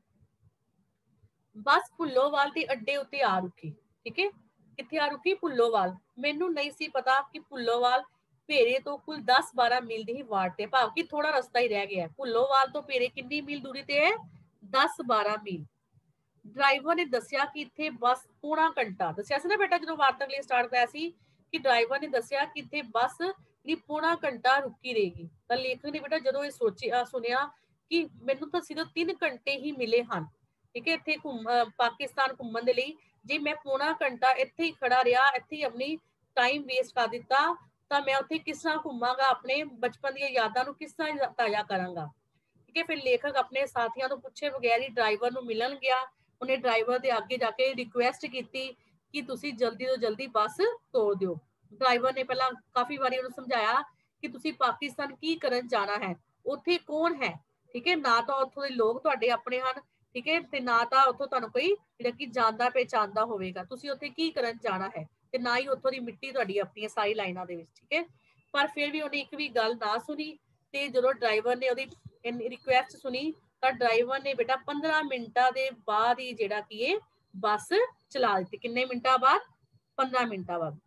ਬੱਸ ਭੁੱਲੋਵਾਲ ਦੇ ਅੱਡੇ ਉੱਤੇ ਆ ਰੁਕੀ। ਠੀਕ ਹੈ, ਕਿੱਥੇ ਆ ਰੁਕੀ? ਭੁੱਲੋਵਾਲ। ਮੈਨੂੰ ਨਹੀਂ ਸੀ ਪਤਾ ਕਿ ਭੁੱਲੋਵਾਲ ਭੇਰੇ ਤੋਂ ਕੁੱਲ ਦਸ ਬਾਰਾਂ ਮੀਲ ਦੀ ਹੀ ਵਾਟ ਤੇ, ਭਾਵ ਕਿ ਥੋੜਾ ਰਸਤਾ ਹੀ ਰਹਿ ਗਿਆ। ਭੁੱਲੋਵਾਲ ਤੋਂ ਭੇਰੇ ਕਿੰਨੀ ਮੀਲ ਦੂਰੀ ਤੇ ਹੈ? ਦਸ ਬਾਰਾਂ ਮੀਲ। ਡਰਾਈਵਰ ਨੇ ਦੱਸਿਆ ਕਿ ਇੱਥੇ ਬੱਸ ਪੌਣਾ ਘੰਟਾ, ਦੱਸਿਆ ਸੀ ਨਾ ਬੇਟਾ ਜਦੋਂ ਵਾਰਤਕ ਲਈ ਸਟਾਰਟ ਹੋਇਆ ਸੀ ਕਿ ਡਰਾਈਵਰ ਨੇ ਦੱਸਿਆ ਕਿ ਇੱਥੇ ਬੱਸ ਦੀ ਪੌਣਾ ਘੰਟਾ ਰੁਕੀ ਰਹੇਗੀ। ਤਾਂ ਲੇਖਕ ਨੇ ਬੇਟਾ ਜਦੋਂ ਇਹ ਸੋਚਿਆ ਸੁਣਿਆ ਕਿ ਮੈਨੂੰ ਤਾਂ ਸਿਰਫ ਤਿੰਨ ਘੰਟੇ ਹੀ ਮਿਲੇ ਹਨ, ਠੀਕ ਹੈ, ਇੱਥੇ ਘੁੰਮ ਪਾਕਿਸਤਾਨ ਘੁੰਮਣ ਦੇ ਲਈ, ਜੇ ਮੈਂ ਪੌਣਾ ਘੰਟਾ ਇੱਥੇ ਹੀ ਖੜਾ ਰਿਹਾ, ਇੱਥੇ ਹੀ ਆਪਣੀ ਟਾਈਮ ਵੇਸਟ ਕਰ ਦਿੱਤਾ, ਤਾਂ ਮੈਂ ਉੱਥੇ ਕਿਸ ਤਰ੍ਹਾਂ ਘੁੰਮਾਂਗਾ? ਆਪਣੇ ਬਚਪਨ ਦੀਆਂ ਯਾਦਾਂ ਨੂੰ ਕਿਸ ਤਰ੍ਹਾਂ ਤਾਜ਼ਾ ਕਰਾਂਗਾ? ਠੀਕ ਹੈ, ਫਿਰ ਲੇਖਕ ਆਪਣੇ ਸਾਥੀਆਂ ਤੋਂ ਪੁੱਛੇ ਬਗੈਰ ਹੀ ਡਰਾਈਵਰ ਨੂੰ ਮਿਲਣ ਗਿਆ। ਉਹਨੇ ਡਰਾਈਵਰ ਦੇ ਅੱਗੇ ਜਾ ਕੇ ਰਿਕੁਐਸਟ ਕੀਤੀ ਕਿ ਤੁਸੀਂ ਜਲਦੀ ਤੋਂ ਜਲਦੀ ਬੱਸ ਤੋੜ ਦਿਓ। ਡਰਾਈਵਰ ਨੇ ਪਹਿਲਾਂ ਕਾਫੀ ਵਾਰੀ ਉਹਨੂੰ ਸਮਝਾਇਆ ਕਿ ਤੁਸੀਂ ਪਾਕਿਸਤਾਨ ਕੀ ਕਰਨ ਜਾਣਾ ਹੈ, ਉੱਥੇ ਕੌਣ ਹੈ? ਠੀਕ ਹੈ, ਨਾ ਤਾਂ ਉੱਥੋਂ ਦੇ ਲੋਕ ਤੁਹਾਡੇ ਆਪਣੇ ਹਨ, ਠੀਕ ਹੈ, ਤੇ ਨਾ ਤਾਂ ਉੱਥੋਂ ਤੁਹਾਨੂੰ ਕੋਈ ਜਿਹੜਾ ਕਿ ਜਾਣਦਾ ਪਹਿਚਾਣਦਾ ਹੋਵੇਗਾ। ਤੁਸੀਂ ਉੱਥੇ ਕੀ ਕਰਨ ਜਾਣਾ ਹੈ, ਤੇ ਨਾ ਹੀ ਉੱਥੋਂ ਦੀ ਮਿੱਟੀ ਤੁਹਾਡੀ ਆਪਣੀ ਸਾਰੀ ਲਾਈਨਾਂ ਦੇ ਵਿੱਚ। ਠੀਕ ਹੈ, ਪਰ ਫਿਰ ਵੀ ਉਹਨੇ ਇੱਕ ਵੀ ਗੱਲ ਨਾ ਸੁਣੀ। ਤੇ ਜਦੋਂ ਡਰਾਈਵਰ ਨੇ ਉਹਦੀ ਰਿਕੁਐਸਟ ਸੁਣੀ ਤਾਂ ਡਰਾਈਵਰ ਨੇ ਬੇਟਾ ਪੰਦਰਾਂ ਮਿੰਟਾਂ ਦੇ ਬਾਅਦ ਹੀ ਜਿਹੜਾ ਕਿ ਇਹ ਬੱਸ ਚਲਾ ਦਿੱਤੀ। ਕਿੰਨੇ ਮਿੰਟਾਂ ਬਾਅਦ? ਪੰਦਰਾਂ ਮਿੰਟਾਂ ਬਾਅਦ।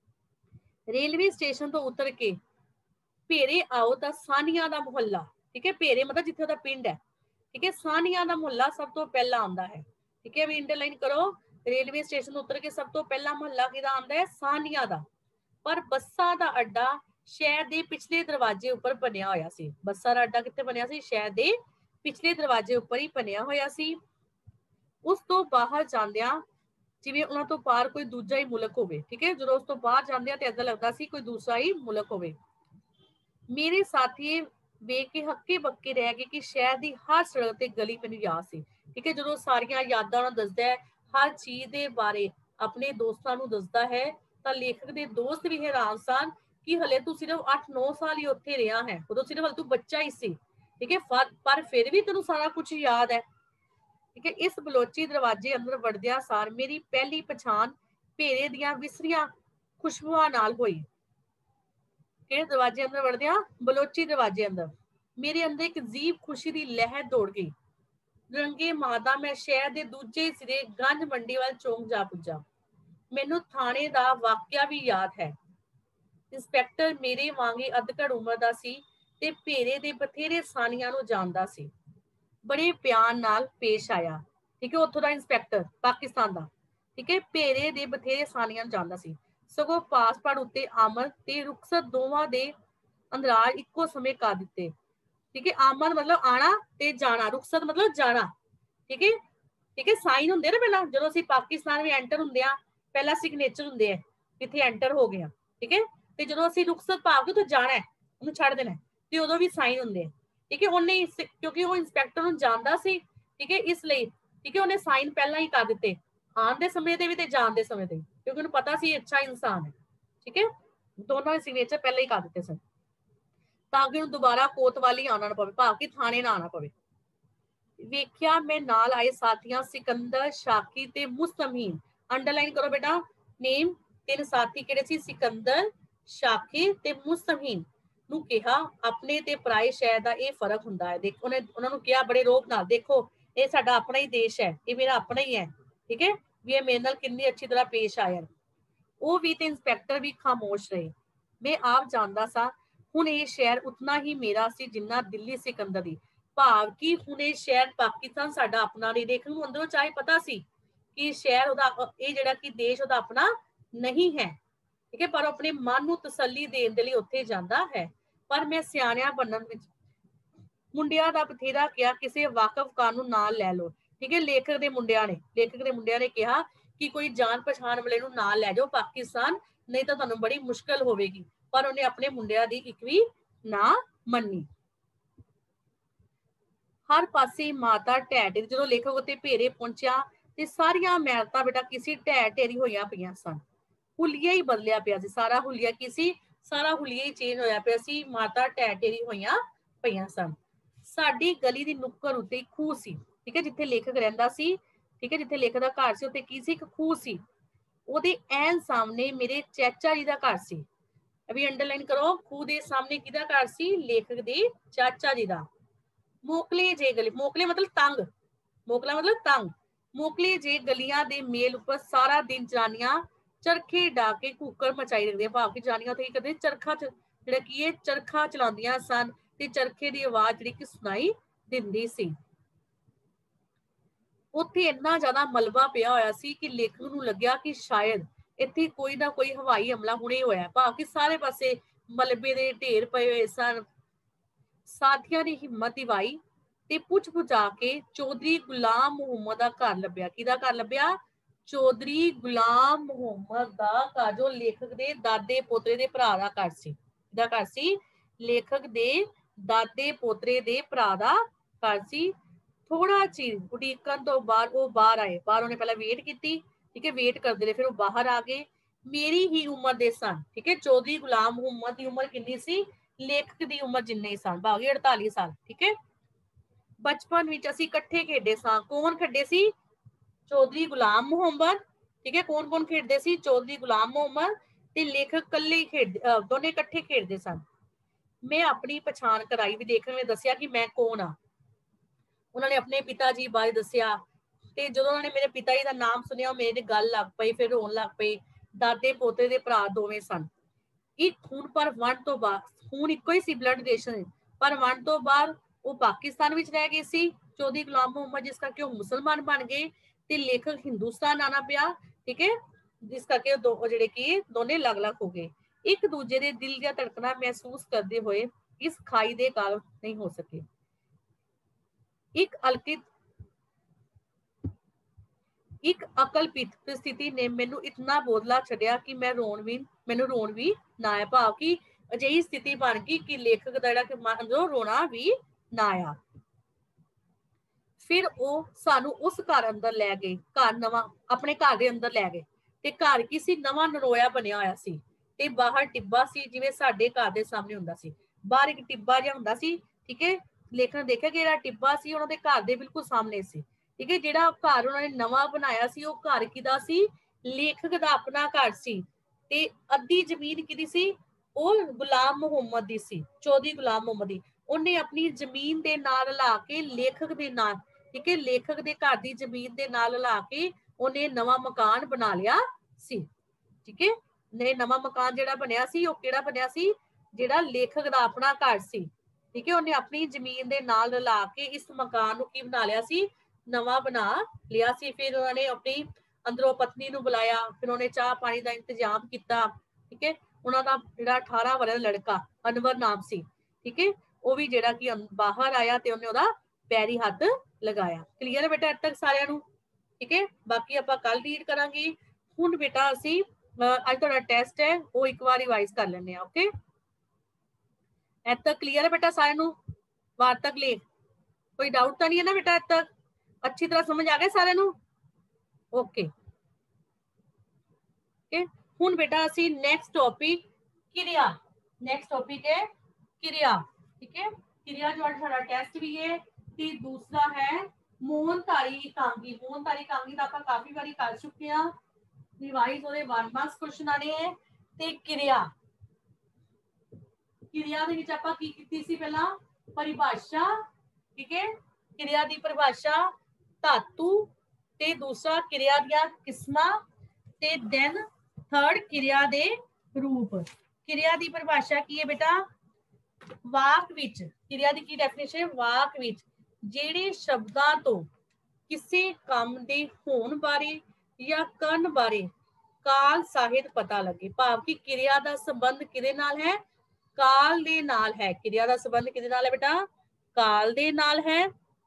ਰੇਲਵੇ ਸਟੇਸ਼ਨ ਤੋਂ ਉਤਰ ਕੇ ਭੇਰੇ ਆਓ ਤਾਂ ਸਾਨੀਆਂ ਦਾ ਮੁਹੱਲਾ, ਠੀਕ ਹੈ, ਭੇਰੇ ਮਤਲਬ ਜਿੱਥੇ ਉਹਦਾ ਪਿੰਡ ਹੈ, ਠੀਕ ਹੈ, ਸਾਨੀਆਂ ਦਾ ਮੁਹੱਲਾ ਸਭ ਤੋਂ ਪਹਿਲਾਂ ਆਉਂਦਾ ਹੈ। ਠੀਕ ਹੈ, ਵੀ ਅੰਡਰਲਾਈਨ ਕਰੋ, ਰੇਲਵੇ ਸਟੇਸ਼ਨ ਤੋਂ ਉਤਰ ਕੇ ਸਭ ਤੋਂ ਪਹਿਲਾਂ ਮੁਹੱਲਾ ਕਿਹਦਾ ਆਉਂਦਾ ਹੈ? ਸਾਨੀਆਂ ਦਾ। ਪਰ ਬੱਸਾਂ ਦਾ ਅੱਡਾ ਸ਼ਹਿਰ ਦੇ ਪਿਛਲੇ ਦਰਵਾਜ਼ੇ ਉੱਪਰ ਬਣਿਆ ਹੋਇਆ ਸੀ। ਬੱਸਾਂ ਦਾ ਅੱਡਾ ਕਿੱਥੇ ਬਣਿਆ ਸੀ? ਸ਼ਹਿਰ ਦੇ ਪਿਛਲੇ ਦਰਵਾਜ਼ੇ ਉੱਪਰ ਹੀ ਬਣਿਆ ਹੋਇਆ ਸੀ। ਉਸ ਤੋਂ ਬਾਹਰ ਜਾਂਦਿਆਂ ਜਿਵੇਂ ਉਹਨਾਂ ਤੋਂ ਪਾਰ ਕੋਈ ਦੂਜਾ ਹੀ ਮੁਲਕ ਹੋਵੇ। ਠੀਕ ਹੈ, ਜਦੋਂ ਉਸ ਤੋਂ ਬਾਹਰ ਜਾਂਦੇ ਆ ਤੇ ਏਦਾਂ ਲੱਗਦਾ ਸੀ ਕੋਈ ਦੂਸਰਾ ਹੀ ਮੁਲਕ ਹੋਵੇ। ਮੇਰੇ ਸਾਥੀ ਵੇਖ ਕੇ ਹੱਕੇ ਬੱਕੇ ਰਹਿ ਗਏ ਕਿ ਸ਼ਹਿਰ ਦੀ ਹਰ ਸੜਕ ਤੇ ਗਲੀ ਮੈਨੂੰ ਯਾਦ ਸੀ। ਠੀਕ ਹੈ, ਜਦੋਂ ਸਾਰੀਆਂ ਯਾਦਾਂ ਨੂੰ ਦੱਸਦਾ ਹੈ, ਹਰ ਚੀਜ਼ ਦੇ ਬਾਰੇ ਆਪਣੇ ਦੋਸਤਾਂ ਨੂੰ ਦੱਸਦਾ ਹੈ, ਤਾਂ ਲੇਖਕ ਦੇ ਦੋਸਤ ਵੀ ਹੈਰਾਨ ਸਨ ਕਿ ਹਲੇ ਤੂੰ ਸਿਰਫ ਅੱਠ ਨੌ ਸਾਲ ਹੀ ਉੱਥੇ ਰਿਹਾ ਹੈ, ਉਦੋਂ ਸਿਰਫ ਤੂੰ ਬੱਚਾ ਹੀ ਸੀ, ठीक है, पर फिर भी तेन सारा कुछ याद है। ठीक है, इस बलोची दरवाजे अंदर वड़दिया सार मेरी पहली पछाण भेरे दियां विसरियां खुशबुआं नाल होई। किहड़े दरवाजे अंदर वड़दिया? बलोची दरवाजे अंदर मेरे अंदर एक अजीब खुशी की लहर दौड़ गई। रंगे मादा मैं शहर के दूजे सिरे गंज मंडी वाल चौंक जा पुजा। मैनू थाने का वाकया भी याद है। इंस्पैक्टर मेरे वांगे अधकड़ उम्र का सी ते भेरे दे बथेरे सानियां नूं जानदा सी। बड़े प्यार नाल पेश आया। ठीक है, उत्थों दा इंस्पैक्टर पाकिस्तान का। ठीक है, भेरे दे बथेरे सानियां नूं जानदा सी। सगों पासपोर्ट उत्ते आमद ते रुखसत दोवां दे अंदराज इक्को समय कर दिते। ठीक है, आमद मतलब आना ते जाना, रुखसत मतलब जाना। ठीक है, ठीक है, साइन हुंदे ना पहला जदों असीं पाकिस्तान में एंटर हुंदे आ, पहला सिग्नेचर हुंदे है इत्थे एंटर हो गए। ठीक है, ते जदों असीं रुखसत पा के तो जाना है, उन्हें छड़ देना है, ते उदों भी साइन हुंदे है। ठीक है, उन्हें क्योंकि वो इंस्पैक्टर नूं जानदा सी, ठीक है, इसलिए ठीक है उन्हें साइन पहला ही कर दिते, आने दे समय ते भी ते जान दे समय ते, क्योंकि उन्हें पता सी अच्छा इंसान है। ठीक है, दोनों ने सिग्नेचर पहले ही कर दिते सन ताकि उन्हें दोबारा कोतवाली आना ना पवे, भाव कि थाने ना आना पवे। वेख्या मैं नाल आए साथियां सिकंदर, शाकी ते मुस्तमीन। अंडरलाइन करो बेटा नेम, तीन साथी किहड़े सी? सिकंदर, शाकी ते मुस्तमीन नूं कहा अपने ते पराए शहर दा इह फर्क हुंदा है। देख उन्हें उन्हां नूं कहा बड़े रोब नाल, देखो ये साडा अपना ही देश है, ये मेरा अपना ही है। ठीक है, भी ये मेरे नाल कितनी अच्छी तरह पेश आया। वो भी ते इंस्पैक्टर भी खामोश रहे। मैं आप जानदा सा हुण ये शहर उतना ही मेरा सी जिन्ना दिल्ली सिकंदर दी। भाव कि हुण ये शहर पाकिस्तान साडा अपना नहीं। देखने को अंदरों चाहे पता सी कि शहर उहदा ये जिहड़ा कि देश उहदा अपना नहीं है। ठीक है, पर अपने मन नूं तसल्ली देण दे लई उत्थे जांदा है। पर मैं सियाणिया बनन विच मुंडिया दा बथेरा किया किसी वाकफकार नूं नाल लै लो। ठीक है, लेखक दे मुंडिया ने लेखक दे मुंडिया ने कहा कि कोई जान पछाण वाले नूं नाल लै जाओ पाकिस्तान, नहीं तो तुहानूं बड़ी मुश्किल होवेगी। पर उन्हें अपने मुंडिया दी इक भी ना मन्नी। हर पासे माता ढह ढेरी, जो लेखक उत्ते भेरे पहुंचा ते सारियां इमारतां बेटा किसी ढह ढेरी होईयां पईयां सन। हुलिया ही बदलिया पिया सी, सारा हुलिया की सी, सारा हुलिया ही चेंज होया पिया सी। माता ढह ढेरी होईयां पईयां सन। साडी गली दी नुक्कड़ उत्ते खूह सी। ठीक है, जिथे लेखक रहिंदा सी, ठीक है, जिथे लेखक दा घर सी उत्ते की सी? इक खूह सी। ओदे ऐन सामने मेरे चाचा जी दा घर सी। अभी अंडरलाइन करो, खूह दे सामने किहदा घर सी? लेखक दे चाचा जी दा। मोकले जे गली, मोकले मतलब तंग, मोकला मतलब तंग, मोकले जे गलियां दे मेल उपर सारा दिन जनानियां चरखे डा के कुकर मचाई रखदियां। भाव कि जनानियां उत्थे की करदियां? चरखा जेहड़ा की है चरखा चलाउंदियां सन ते चरखे दी आवाज जेहड़ी कि सुनाई दिंदी सी। उत्थे इन्ना ज्यादा मलबा पिया होया सी कि लेखक नूं लग्या कि शायद इत्थे कोई ना कोई हवाई हमला हुणे होया। भाव कि सारे पासे मलबे दे ढेर पए होए सन। साथियां ने हिम्मत दिवाई ते पुछ पुछा के चौधरी गुलाम मुहम्मद दा घर लभ्या। किहदा घर लभ्या? चौधरी गुलाम मुहम्मद दा घर, जो लेखक दे दादे पोतरे दे भरा दा घर सी। किहदा घर सी? लेखक दे दादे पोतरे दे भरा दा घर सी। थोड़ा चिर उड़ीकन तो बाद वो बाहर आए। बाहर उन्हें पहले वेट की, ठीक है, वेट करते रहे, फिर वो बाहर आ गए। मेरी ही उम्र दे सन। ठीक है, चौधरी गुलाम मुहम्मद की उम्र कितनी सी? लेखक की उम्र जिन्ने ही सन, भागी अड़ताली साल। ठीक है, बचपन विच असीं इकट्ठे खेडे सां। कौन खेडे सी? चौधरी गुलाम मुहम्मद। ठीक है, कौन कौन खेडदे सी? चौधरी गुलाम मुहम्मद ते लेखक कल्ले ही खेड दोने इकट्ठे खेडदे सन। मैं अपनी पछाण कराई, भी देखने में दसिया कि मैं कौन हाँ। उन्होंने अपने पिता जी बारे दसिया ते जदों उन्होंने मेरे पिता जी का नाम सुनिया मेरे गल लग पई, फिर रोन लग पई। दादे पोते दे भरा दोवें सन। एक खून पर वंड तो बाद खून इक्को ही सी, ब्लड रिलेशन, पर वंड तो बाद वो पाकिस्तान विच रह गए सी चौधरी गुलाम मुहम्मद, जिस करके वो मुसलमान बन गए ते लेखक हिंदुस्तान आना पिया। ठीक है, जिस करके दो जिहड़े कि दोने अलग अलग हो गए। एक दूजे दे दिल दी धड़कना महसूस करते हुए इस खाई दे काल नहीं हो सके। एक अलकित एक अकल्पित परिस्थिति ने मैनू इतना बोदला छड्डिया कि मैं रोन भी मैनू रोन भी ना आया। भाव कि अजिही स्थिति बन गई कि लेखक दा जिहड़ा कि अंदरों रोना भी ना आया। फिर वो सानू उस घर अंदर लै गए, घर नवा अपने घर दे अंदर लै गए ते घर की सी? नवा नरोया बनिया होया सी ते बाहर टिब्बा सी, जिवें साडे घर दे सामने हुंदा सी। बाहर एक टिब्बा जिहा हुंदा सी। ठीक है, ਲੇਖਕ ਦੇਖਿਆ ਕਿ ਜਿਹੜਾ ਟਿੱਬਾ ਸੀ ਉਹਨਾਂ ਦੇ ਘਰ ਦੇ ਬਿਲਕੁਲ ਸਾਹਮਣੇ ਸੀ। ਠੀਕ ਹੈ, ਜਿਹੜਾ ਘਰ ਉਹਨਾਂ ਨੇ ਨਵਾਂ ਬਣਾਇਆ ਸੀ ਉਹ ਘਰ ਕਿਹਦਾ ਸੀ? ਲੇਖਕ ਦਾ ਆਪਣਾ ਘਰ ਸੀ। ਤੇ ਅੱਧੀ ਜ਼ਮੀਨ ਕਿਹਦੀ ਸੀ? ਉਹ ਗੁਲਾਮ ਮੁਹੰਮਦ ਦੀ ਸੀ, ਚੌਧਰੀ ਗੁਲਾਮ ਮੁਹੰਮਦ ਦੀ। ਉਹਨੇ ਆਪਣੀ ਜ਼ਮੀਨ ਦੇ ਨਾਲ ਲਾ ਕੇ ਲੇਖਕ ਦੇ ਨਾਲ, ਠੀਕ ਹੈ, ਲੇਖਕ ਦੇ ਘਰ ਦੀ ਜ਼ਮੀਨ ਦੇ ਨਾਲ ਲਾ ਕੇ ਉਹਨੇ ਨਵਾਂ ਮਕਾਨ ਬਣਾ ਲਿਆ ਸੀ। ਠੀਕ ਹੈ, ਨੇ ਨਵਾਂ ਮਕਾਨ ਜਿਹੜਾ ਬਣਿਆ ਸੀ ਉਹ ਕਿਹੜਾ ਬਣਿਆ ਸੀ? ਜਿਹੜਾ ਲੇਖਕ ਦਾ ਆਪਣਾ ਘਰ ਸੀ। ਠੀਕ ਹੈ, ਉਹਨੇ ਆਪਣੀ ਜ਼ਮੀਨ ਦੇ ਨਾਲ ਰਲਾ ਕੇ ਇਸ ਮਕਾਨ ਨੂੰ ਕੀ ਬਣਾ ਲਿਆ ਸੀ? ਨਵਾਂ ਬਣਾ ਲਿਆ ਸੀ। ਫਿਰ ਉਹਨਾਂ ਨੇ ਆਪਣੀ ਅੰਦਰੋਂ ਪਤਨੀ ਨੂੰ ਬੁਲਾਇਆ, ਫਿਰ ਉਹਨੇ ਚਾਹ ਪਾਣੀ ਦਾ ਇੰਤਜ਼ਾਮ ਕੀਤਾ। ਠੀਕ ਹੈ, ਉਹਨਾਂ ਦਾ ਜਿਹੜਾ ਅਠਾਰਾਂ ਵਰ੍ਹੇ ਦਾ ਲੜਕਾ ਅਨਵਰ ਨਾਮ ਸੀ, ਠੀਕ ਹੈ, ਉਹ ਵੀ ਜਿਹੜਾ ਕਿ ਬਾਹਰ ਆਇਆ ਤੇ ਉਹਨੇ ਉਹਦਾ ਪੈਰੀ ਹੱਥ ਲਗਾਇਆ। ਕਲੀਅਰ ਹੈ ਬੇਟਾ ਇੱਥੇ ਤੱਕ ਸਾਰਿਆਂ ਨੂੰ? ਠੀਕ ਹੈ, ਬਾਕੀ ਆਪਾਂ ਕੱਲ ਰੀਡ ਕਰਾਂਗੇ। ਹੁਣ ਬੇਟਾ ਅਸੀਂ ਅੱਜ ਤੁਹਾਡਾ ਟੈਸਟ ਹੈ ਉਹ ਇੱਕ ਵਾਰ ਰਿਵਾਈਜ਼ ਕਰ ਲੈਂਦੇ ਆ। ਓਕੇ, ਇੱਥੇ ਤੱਕ ਕਲੀਅਰ ਹੈ ਬੇਟਾ ਸਾਰਿਆਂ ਨੂੰ? ਵਾਰਤਕ ਲੇਖ ਕੋਈ ਡਾਊਟ ਤਾਂ ਨਹੀਂ ਹੈ ਨਾ ਬੇਟਾ? ਇੱਥੇ ਤੱਕ अच्छी तरह समझ आ गए सारे नू? ओके ओके, हुण बेटा असी नेक्स्ट टॉपिक क्रिया, नेक्स्ट टॉपिक है क्रिया। ठीक है, क्रिया जो साडा टेस्ट भी है ते दूसरा है मौनधारी एकांगी। मौनधारी एकांगी दा आपां काफी बारी कर चुके हैं, रिवाइज ओदे वन मार्क्स क्वेश्चन आने हैं। ते क्रिया, क्रिया दे विच आपां की कीती सी? पहला परिभाषा, ठीक है, क्रिया दी परिभाषा, धातु, ते दूसरा क्रिया दियां किस्मां, ते देन थर्ड क्रिया दे रूप। क्रिया दी परिभाषा की है बेटा? वाक विच, क्रिया दी की डेफिनेशन है? वाक विच जेड़े शब्दां तो किसी काम दे होण बारे या करन बारे काल साहित पता लगे। भाव कि क्रिया दा संबंध किहदे नाल है? काल दे नाल है। क्रिया दा संबंध किहदे नाल है बेटा? काल दे नाल है।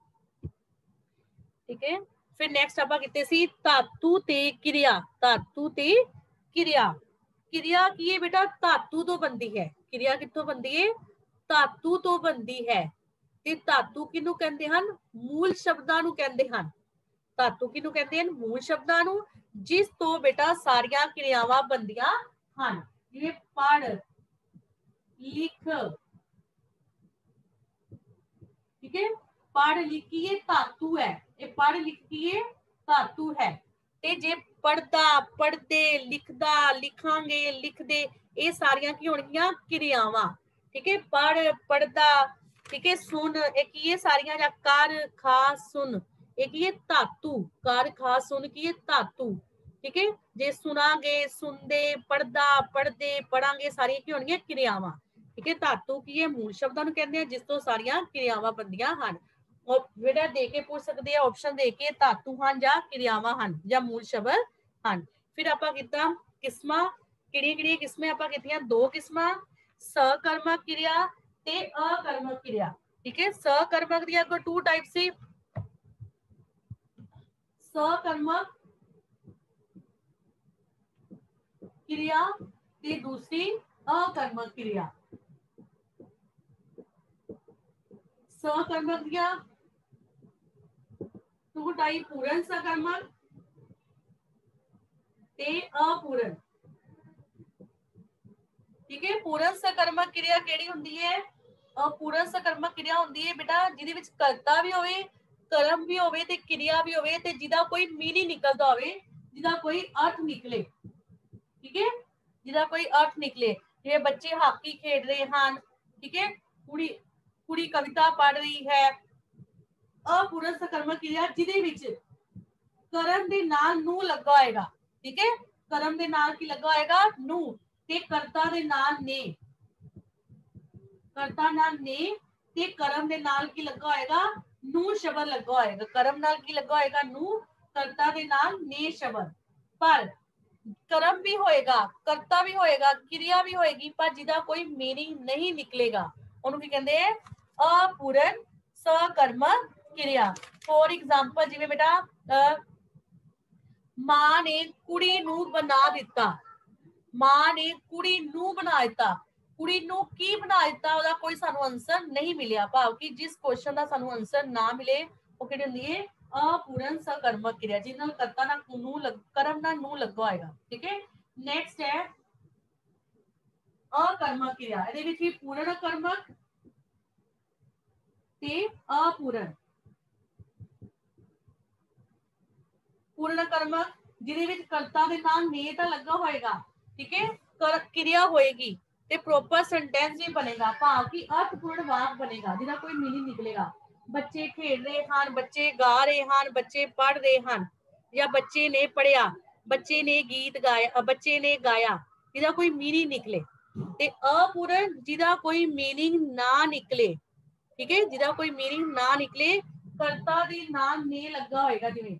ठीक है, फिर नेक्स्ट आप कितने सी? धातु ते क्रिया। धातु ते क्रिया, क्रिया की है बेटा? धातु तो बनती है। क्रिया कित्थों बनती है? धातु तो बनती है। ते धातु किनू कहंदे हन? मूल शब्दां नू कहंदे हन। धातु किनू कहंदे हन? मूल शब्दां नू, जिस तो बेटा सारियां क्रियावां बनदियां हन। जिवें पढ़, लिख, ठीक है, पढ़ लिख की ये धातु है, ये पढ़ लिख की ये धातु है। ते जे पढ़दा, पढ़दे, लिखदा, लिखांगे, लिखदे, ये सारियां की होणगियां? क्रियावां। ठीक है, पढ़, पढ़दा, ठीक है, सुन, एक ये सारियां जा कर, खा, सुन, एक ये धातु, कर, खा, सुन की ये धातु। ठीक है, जे सुनांगे, सुनदे, पढ़दा, पढ़दे, पढ़ांगे, सारियां की होणगियां? क्रियावां। ठीक है, धातु की है मूल शब्दां नू कहंदे आ जिस तो सारियां क्रियावां बनदियां हन। और बेटा दे के पूछ सकदे आ ऑप्शन दे के, धातु हन जां क्रियावां हन जां मूल शब्द हन। फिर आपां कीता किस्मां, किहड़ियां-किहड़ियां किस्मां आपां कीतियां? दो किस्मां, सकर्मक क्रिया ते अकर्मक क्रिया। ठीक है, सकर्मक दियां कोई टू टाइप सी, सकर्मक क्रिया ते दूसरी अकर्मक क्रिया। सकर्मक दियां टू टाइप, पूर्ण सकर्मक ते अपूर्ण। ठीक है, पूर्ण सकर्मक क्रिया केड़ी हुंदी है? अपूर्ण सकर्मक क्रिया हुंदी है बेटा जिहदे विच कर्ता भी होवे, कर्म भी होवे ते क्रिया भी होवे ते जिहदा कोई मीनिंग निकलदा होवे, जिहदा कोई अर्थ निकले। ठीक है, जिहदा कोई अर्थ निकले। जिवें बच्चे हाकी खेड रहे हैं, ठीक है, कुड़ी कुड़ी कविता पढ़ रही है। अपूर्ण सकर्मक क्रिया जिहदे विच कर्म दे नाल नू लगा होएगा। ठीक है, कर्म दे नाल की लगा होएगा? नू, ते कर्ता दे नाल ने, कर्ता नाल ने, ते कर्म दे नाल की लगा होएगा? नू शब्द लगा होएगा। कर्म नाल की लगा होएगा? नू, कर्ता दे नाल ने शब्द। पर कर्म भी होएगा, कर्ता भी होएगा, क्रिया भी होएगी, पर जिहदा कोई मीनिंग नहीं निकलेगा उहनूं की कहंदे हैं? अपूर्ण सकर्मक क्रिया। फॉर एग्जांपल जिवें बेटा मां ने कुड़ी नू बना दिता, मां ने कुड़ी नू बना दिता, कुड़ी नू की बना दिता, ओहदा कोई सानू आंसर नहीं मिलिया। भाव कि जिस क्वेश्चन दा सानू आंसर ना मिले वो किहड़ी हुंदी है? अपूर्ण सकर्मक क्रिया, जिन्हां नूं कर्ता ना नू लग, कर्म ना नू लगा होएगा। ठीक है, नेक्स्ट है अकर्मक क्रिया। इहदे विच भी पूर्ण कर्मक ਤੇ ਅਪੂਰਨ। पूर्ण कर्मक ਜਿਹਦੇ ਵਿੱਚ ਕਰਤਾ ਦੇ ਨਾਲ ਨੇ ਤਾਂ ਲੱਗਾ ਹੋਏਗਾ, ਠੀਕ ਹੈ, ਕਿਰਿਆ ਹੋਏਗੀ ਤੇ ਪ੍ਰੋਪਰ ਸੈਂਟੈਂਸ ਵੀ ਬਣੇਗਾ, ਭਾਵ ਕਿ ਅਰਥਪੂਰਨ ਵਾਕ ਬਣੇਗਾ ਜਿਹਦਾ ਕੋਈ ਮੀਨਿੰਗ ਨਿਕਲੇਗਾ। ਬੱਚੇ ਖੇਡ ਰਹੇ ਹਨ, ਬੱਚੇ ਗਾ ਰਹੇ ਹਨ, ਬੱਚੇ ਪੜ੍ਹ ਰਹੇ ਹਨ, ਜਾਂ ਬੱਚੇ ਨੇ ਪੜ੍ਹਿਆ, ਬੱਚੇ ਨੇ ਗੀਤ ਗਾਇਆ, ਬੱਚੇ ਨੇ ਗਾਇਆ, ਜਿਹਦਾ ਕੋਈ ਮੀਨਿੰਗ ਨਿਕਲੇ। ਤੇ ਅਪੂਰਨ ਜਿਹਦਾ ਕੋਈ ਮੀਨਿੰਗ ਨਾ ਨਿਕਲੇ, ਠੀਕ ਹੈ, ਜਿਹਦਾ ਕੋਈ ਮੀਨਿੰਗ ਨਾ ਨਿਕਲੇ, ਕਰਤਾ ਦੇ ਨਾਲ ਨੇ ਲੱਗਾ ਹੋਏਗਾ, ਜਿਵੇਂ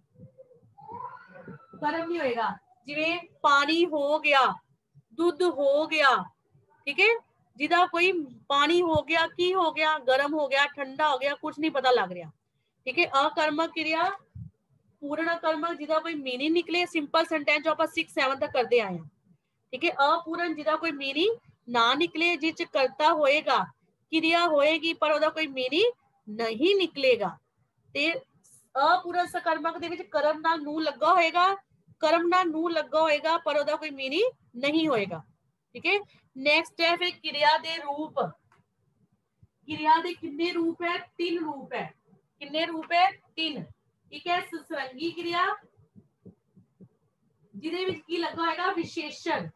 कर्म नहीं होएगा, जिवें पानी हो गया, दूध हो गया, ठीक है, जिदा कोई पानी हो गया, की हो गया, गर्म हो गया, ठंडा हो गया, कुछ नहीं पता लग रहा, ठीक है। अकर्मक क्रिया, पूर्ण कर्मक जिदा कोई मीनिंग निकले, सिंपल सेंटेंस जो आप सिक्स सैवन तक करते आए हैं, ठीक है। अपूर्ण जिदा कोई मीनिंग ना निकले, जिस करता होएगा, क्रिया होएगी पर ओदा कोई मीनिंग नहीं निकलेगा। ते अपूर्ण सकर्मक दे विच कर्म नाल नू लगा होएगा, कर्म नाल नू लगा होएगा पर ओदा कोई मीनिंग नहीं होएगा, ठीक है। नेक्स्ट है फिर क्रिया दे रूप। क्रिया दे कितने रूप है? तीन रूप है। कितने रूप है? तीन। ठीक है, ससरंगी क्रिया जिदे विच की लगा होएगा विशेषण,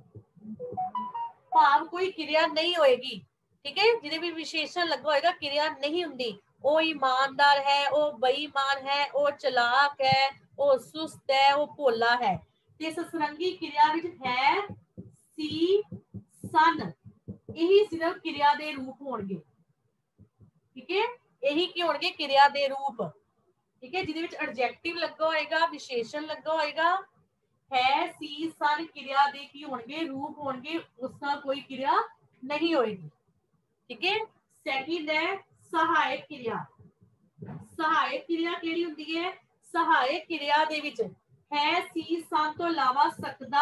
भाव कोई क्रिया नहीं होएगी, ठीक है, जिदे भी विशेषण लगा होएगा, क्रिया नहीं हुंदी। ओ ईमानदार है, ओ बेईमान है, ओ चलाक है, ओ सुस्त है, ओ भोला है। ते ससरंगी क्रिया विच है, सी, सन, यही सिर्फ क्रिया दे रूप होणगे, ठीक है, यही की होणगे क्रिया दे रूप, ठीक है, जिदे विच एडजेक्टिव लगा होएगा, विशेषण लगा होएगा, है, सी, सन क्रिया दे की होणगे रूप होणगे, उसका कोई क्रिया नहीं होएगी, ठीक है। सेकंड है सहायक क्रिया। सहायक क्रिया केड़ी हुंदी है? सहायक क्रिया दे विच है, सी, सन तो इलावा सकदा,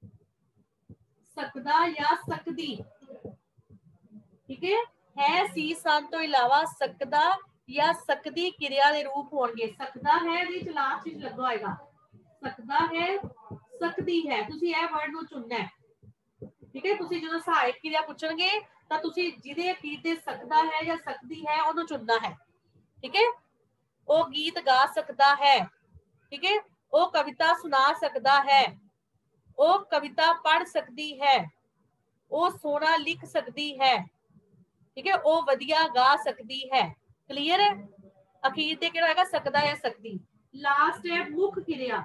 सकदा या सकदी, ठीक है, है, सी, सन तो इलावा सकदा या सकदी क्रिया दे रूप होणगे। सकदा है दे विच लास्ट विच लगा होएगा, सकदा है, सकदी है, तुसी ए वर्ड नु चुनना है, ठीक है। तुसी जदों सहायक क्रिया पूछणगे तां तुसी जिहदे अखीर ते सकदा है या सकदी है ओनू चुनना है, ठीक है। ओ गीत गा सकदा है, ठीक है, ओ कविता सुना सकदा है, ओ कविता पढ़ सकदी है, ओ सोना लिख सकदी है, ठीक है, ओ वधिया गा सकदी है। क्लियर है? अखीर ते केड़ा होगा? सकदा या सकदी। लास्ट है मुख क्रिया।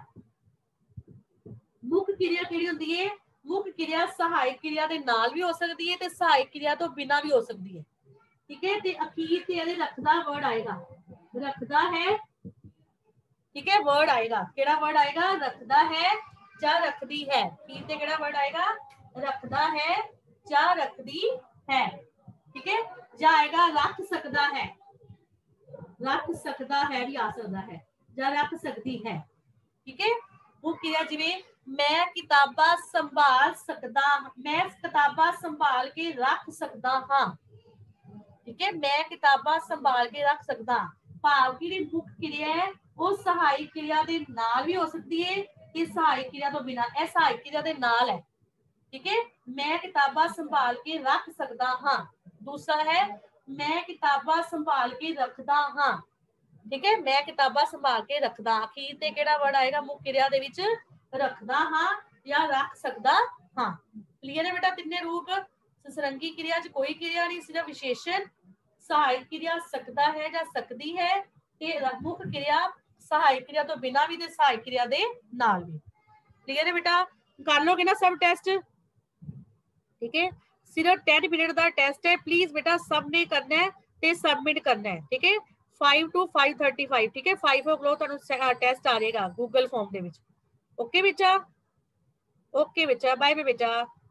मुख क्रिया केड़ी हुंदी है? मुख क्रिया सहायक क्रिया दे नाल भी हो सकदी है ते सहायक क्रिया तो बिना भी हो सकदी है, ठीक है। ते अखीर ते इहदे रखदा वर्ड आएगा, रखदा है, ठीक है, वर्ड आएगा, केड़ा वर्ड आएगा? रखदा है या रखदी है। अखीर ते केड़ा वर्ड आएगा? रखदा है या रखदी है, ठीक है। या आएगा रख सकदा है, रख सकदा है भी आ सकदा है, या रख सकदी है, ठीक है। वो क्रिया जिवें मैं किताबां संभाल सकदा, मैं किताबां संभाल के रख सकदा हां, ठीक है, मैं किताबां संभाल के रख सकदा। भाव की ਜਿਹੜੀ ਮੁੱਖ क्रिया है ਉਹ सहायक क्रिया ਦੇ ਨਾਲ ਵੀ ਹੋ ਸਕਦੀ ਹੈ ਤੇ सहायक क्रिया ਤੋਂ ਬਿਨਾ। ਇਹ सहायक क्रिया ਦੇ ਨਾਲ है, ठीक है। मैं किताबां संभाल के रख सकदा हां। दूसरा है मैं किताबां संभाल के रखदा हां, ठीक है, मैं किताबां संभाल के रखदा। अखीर ते केड़ा वर्ड आएगा मुੱਖ क्रिया ਦੇ ਵਿੱਚ? रखदा हां या रख सकदा हां। क्लियर है बेटा? तिन्ने रूप। ससरंगी क्रिया च कोई क्रिया नहीं, सिर्फ विशेषण। सहायक क्रिया सकदा है या सकदी है ते मुੱਖ क्रिया सहायक क्रिया तो बिना भी ते सहायक क्रिया दे नाल भी। क्लियर है बेटा? कर लोगे ना सब टेस्ट, ठीक है। सिर्फ टेन मिनट का टेस्ट है, प्लीज बेटा सब ने करना है ते सबमिट करना है, ठीक है। Five two five thirty five, ठीक है, फाइव ओ क्लॉक तुहानू टेस्ट आ जाएगा गूगल फॉर्म दे विच। ओके बेटा, ओके बेटा, बाय बाय बेटा।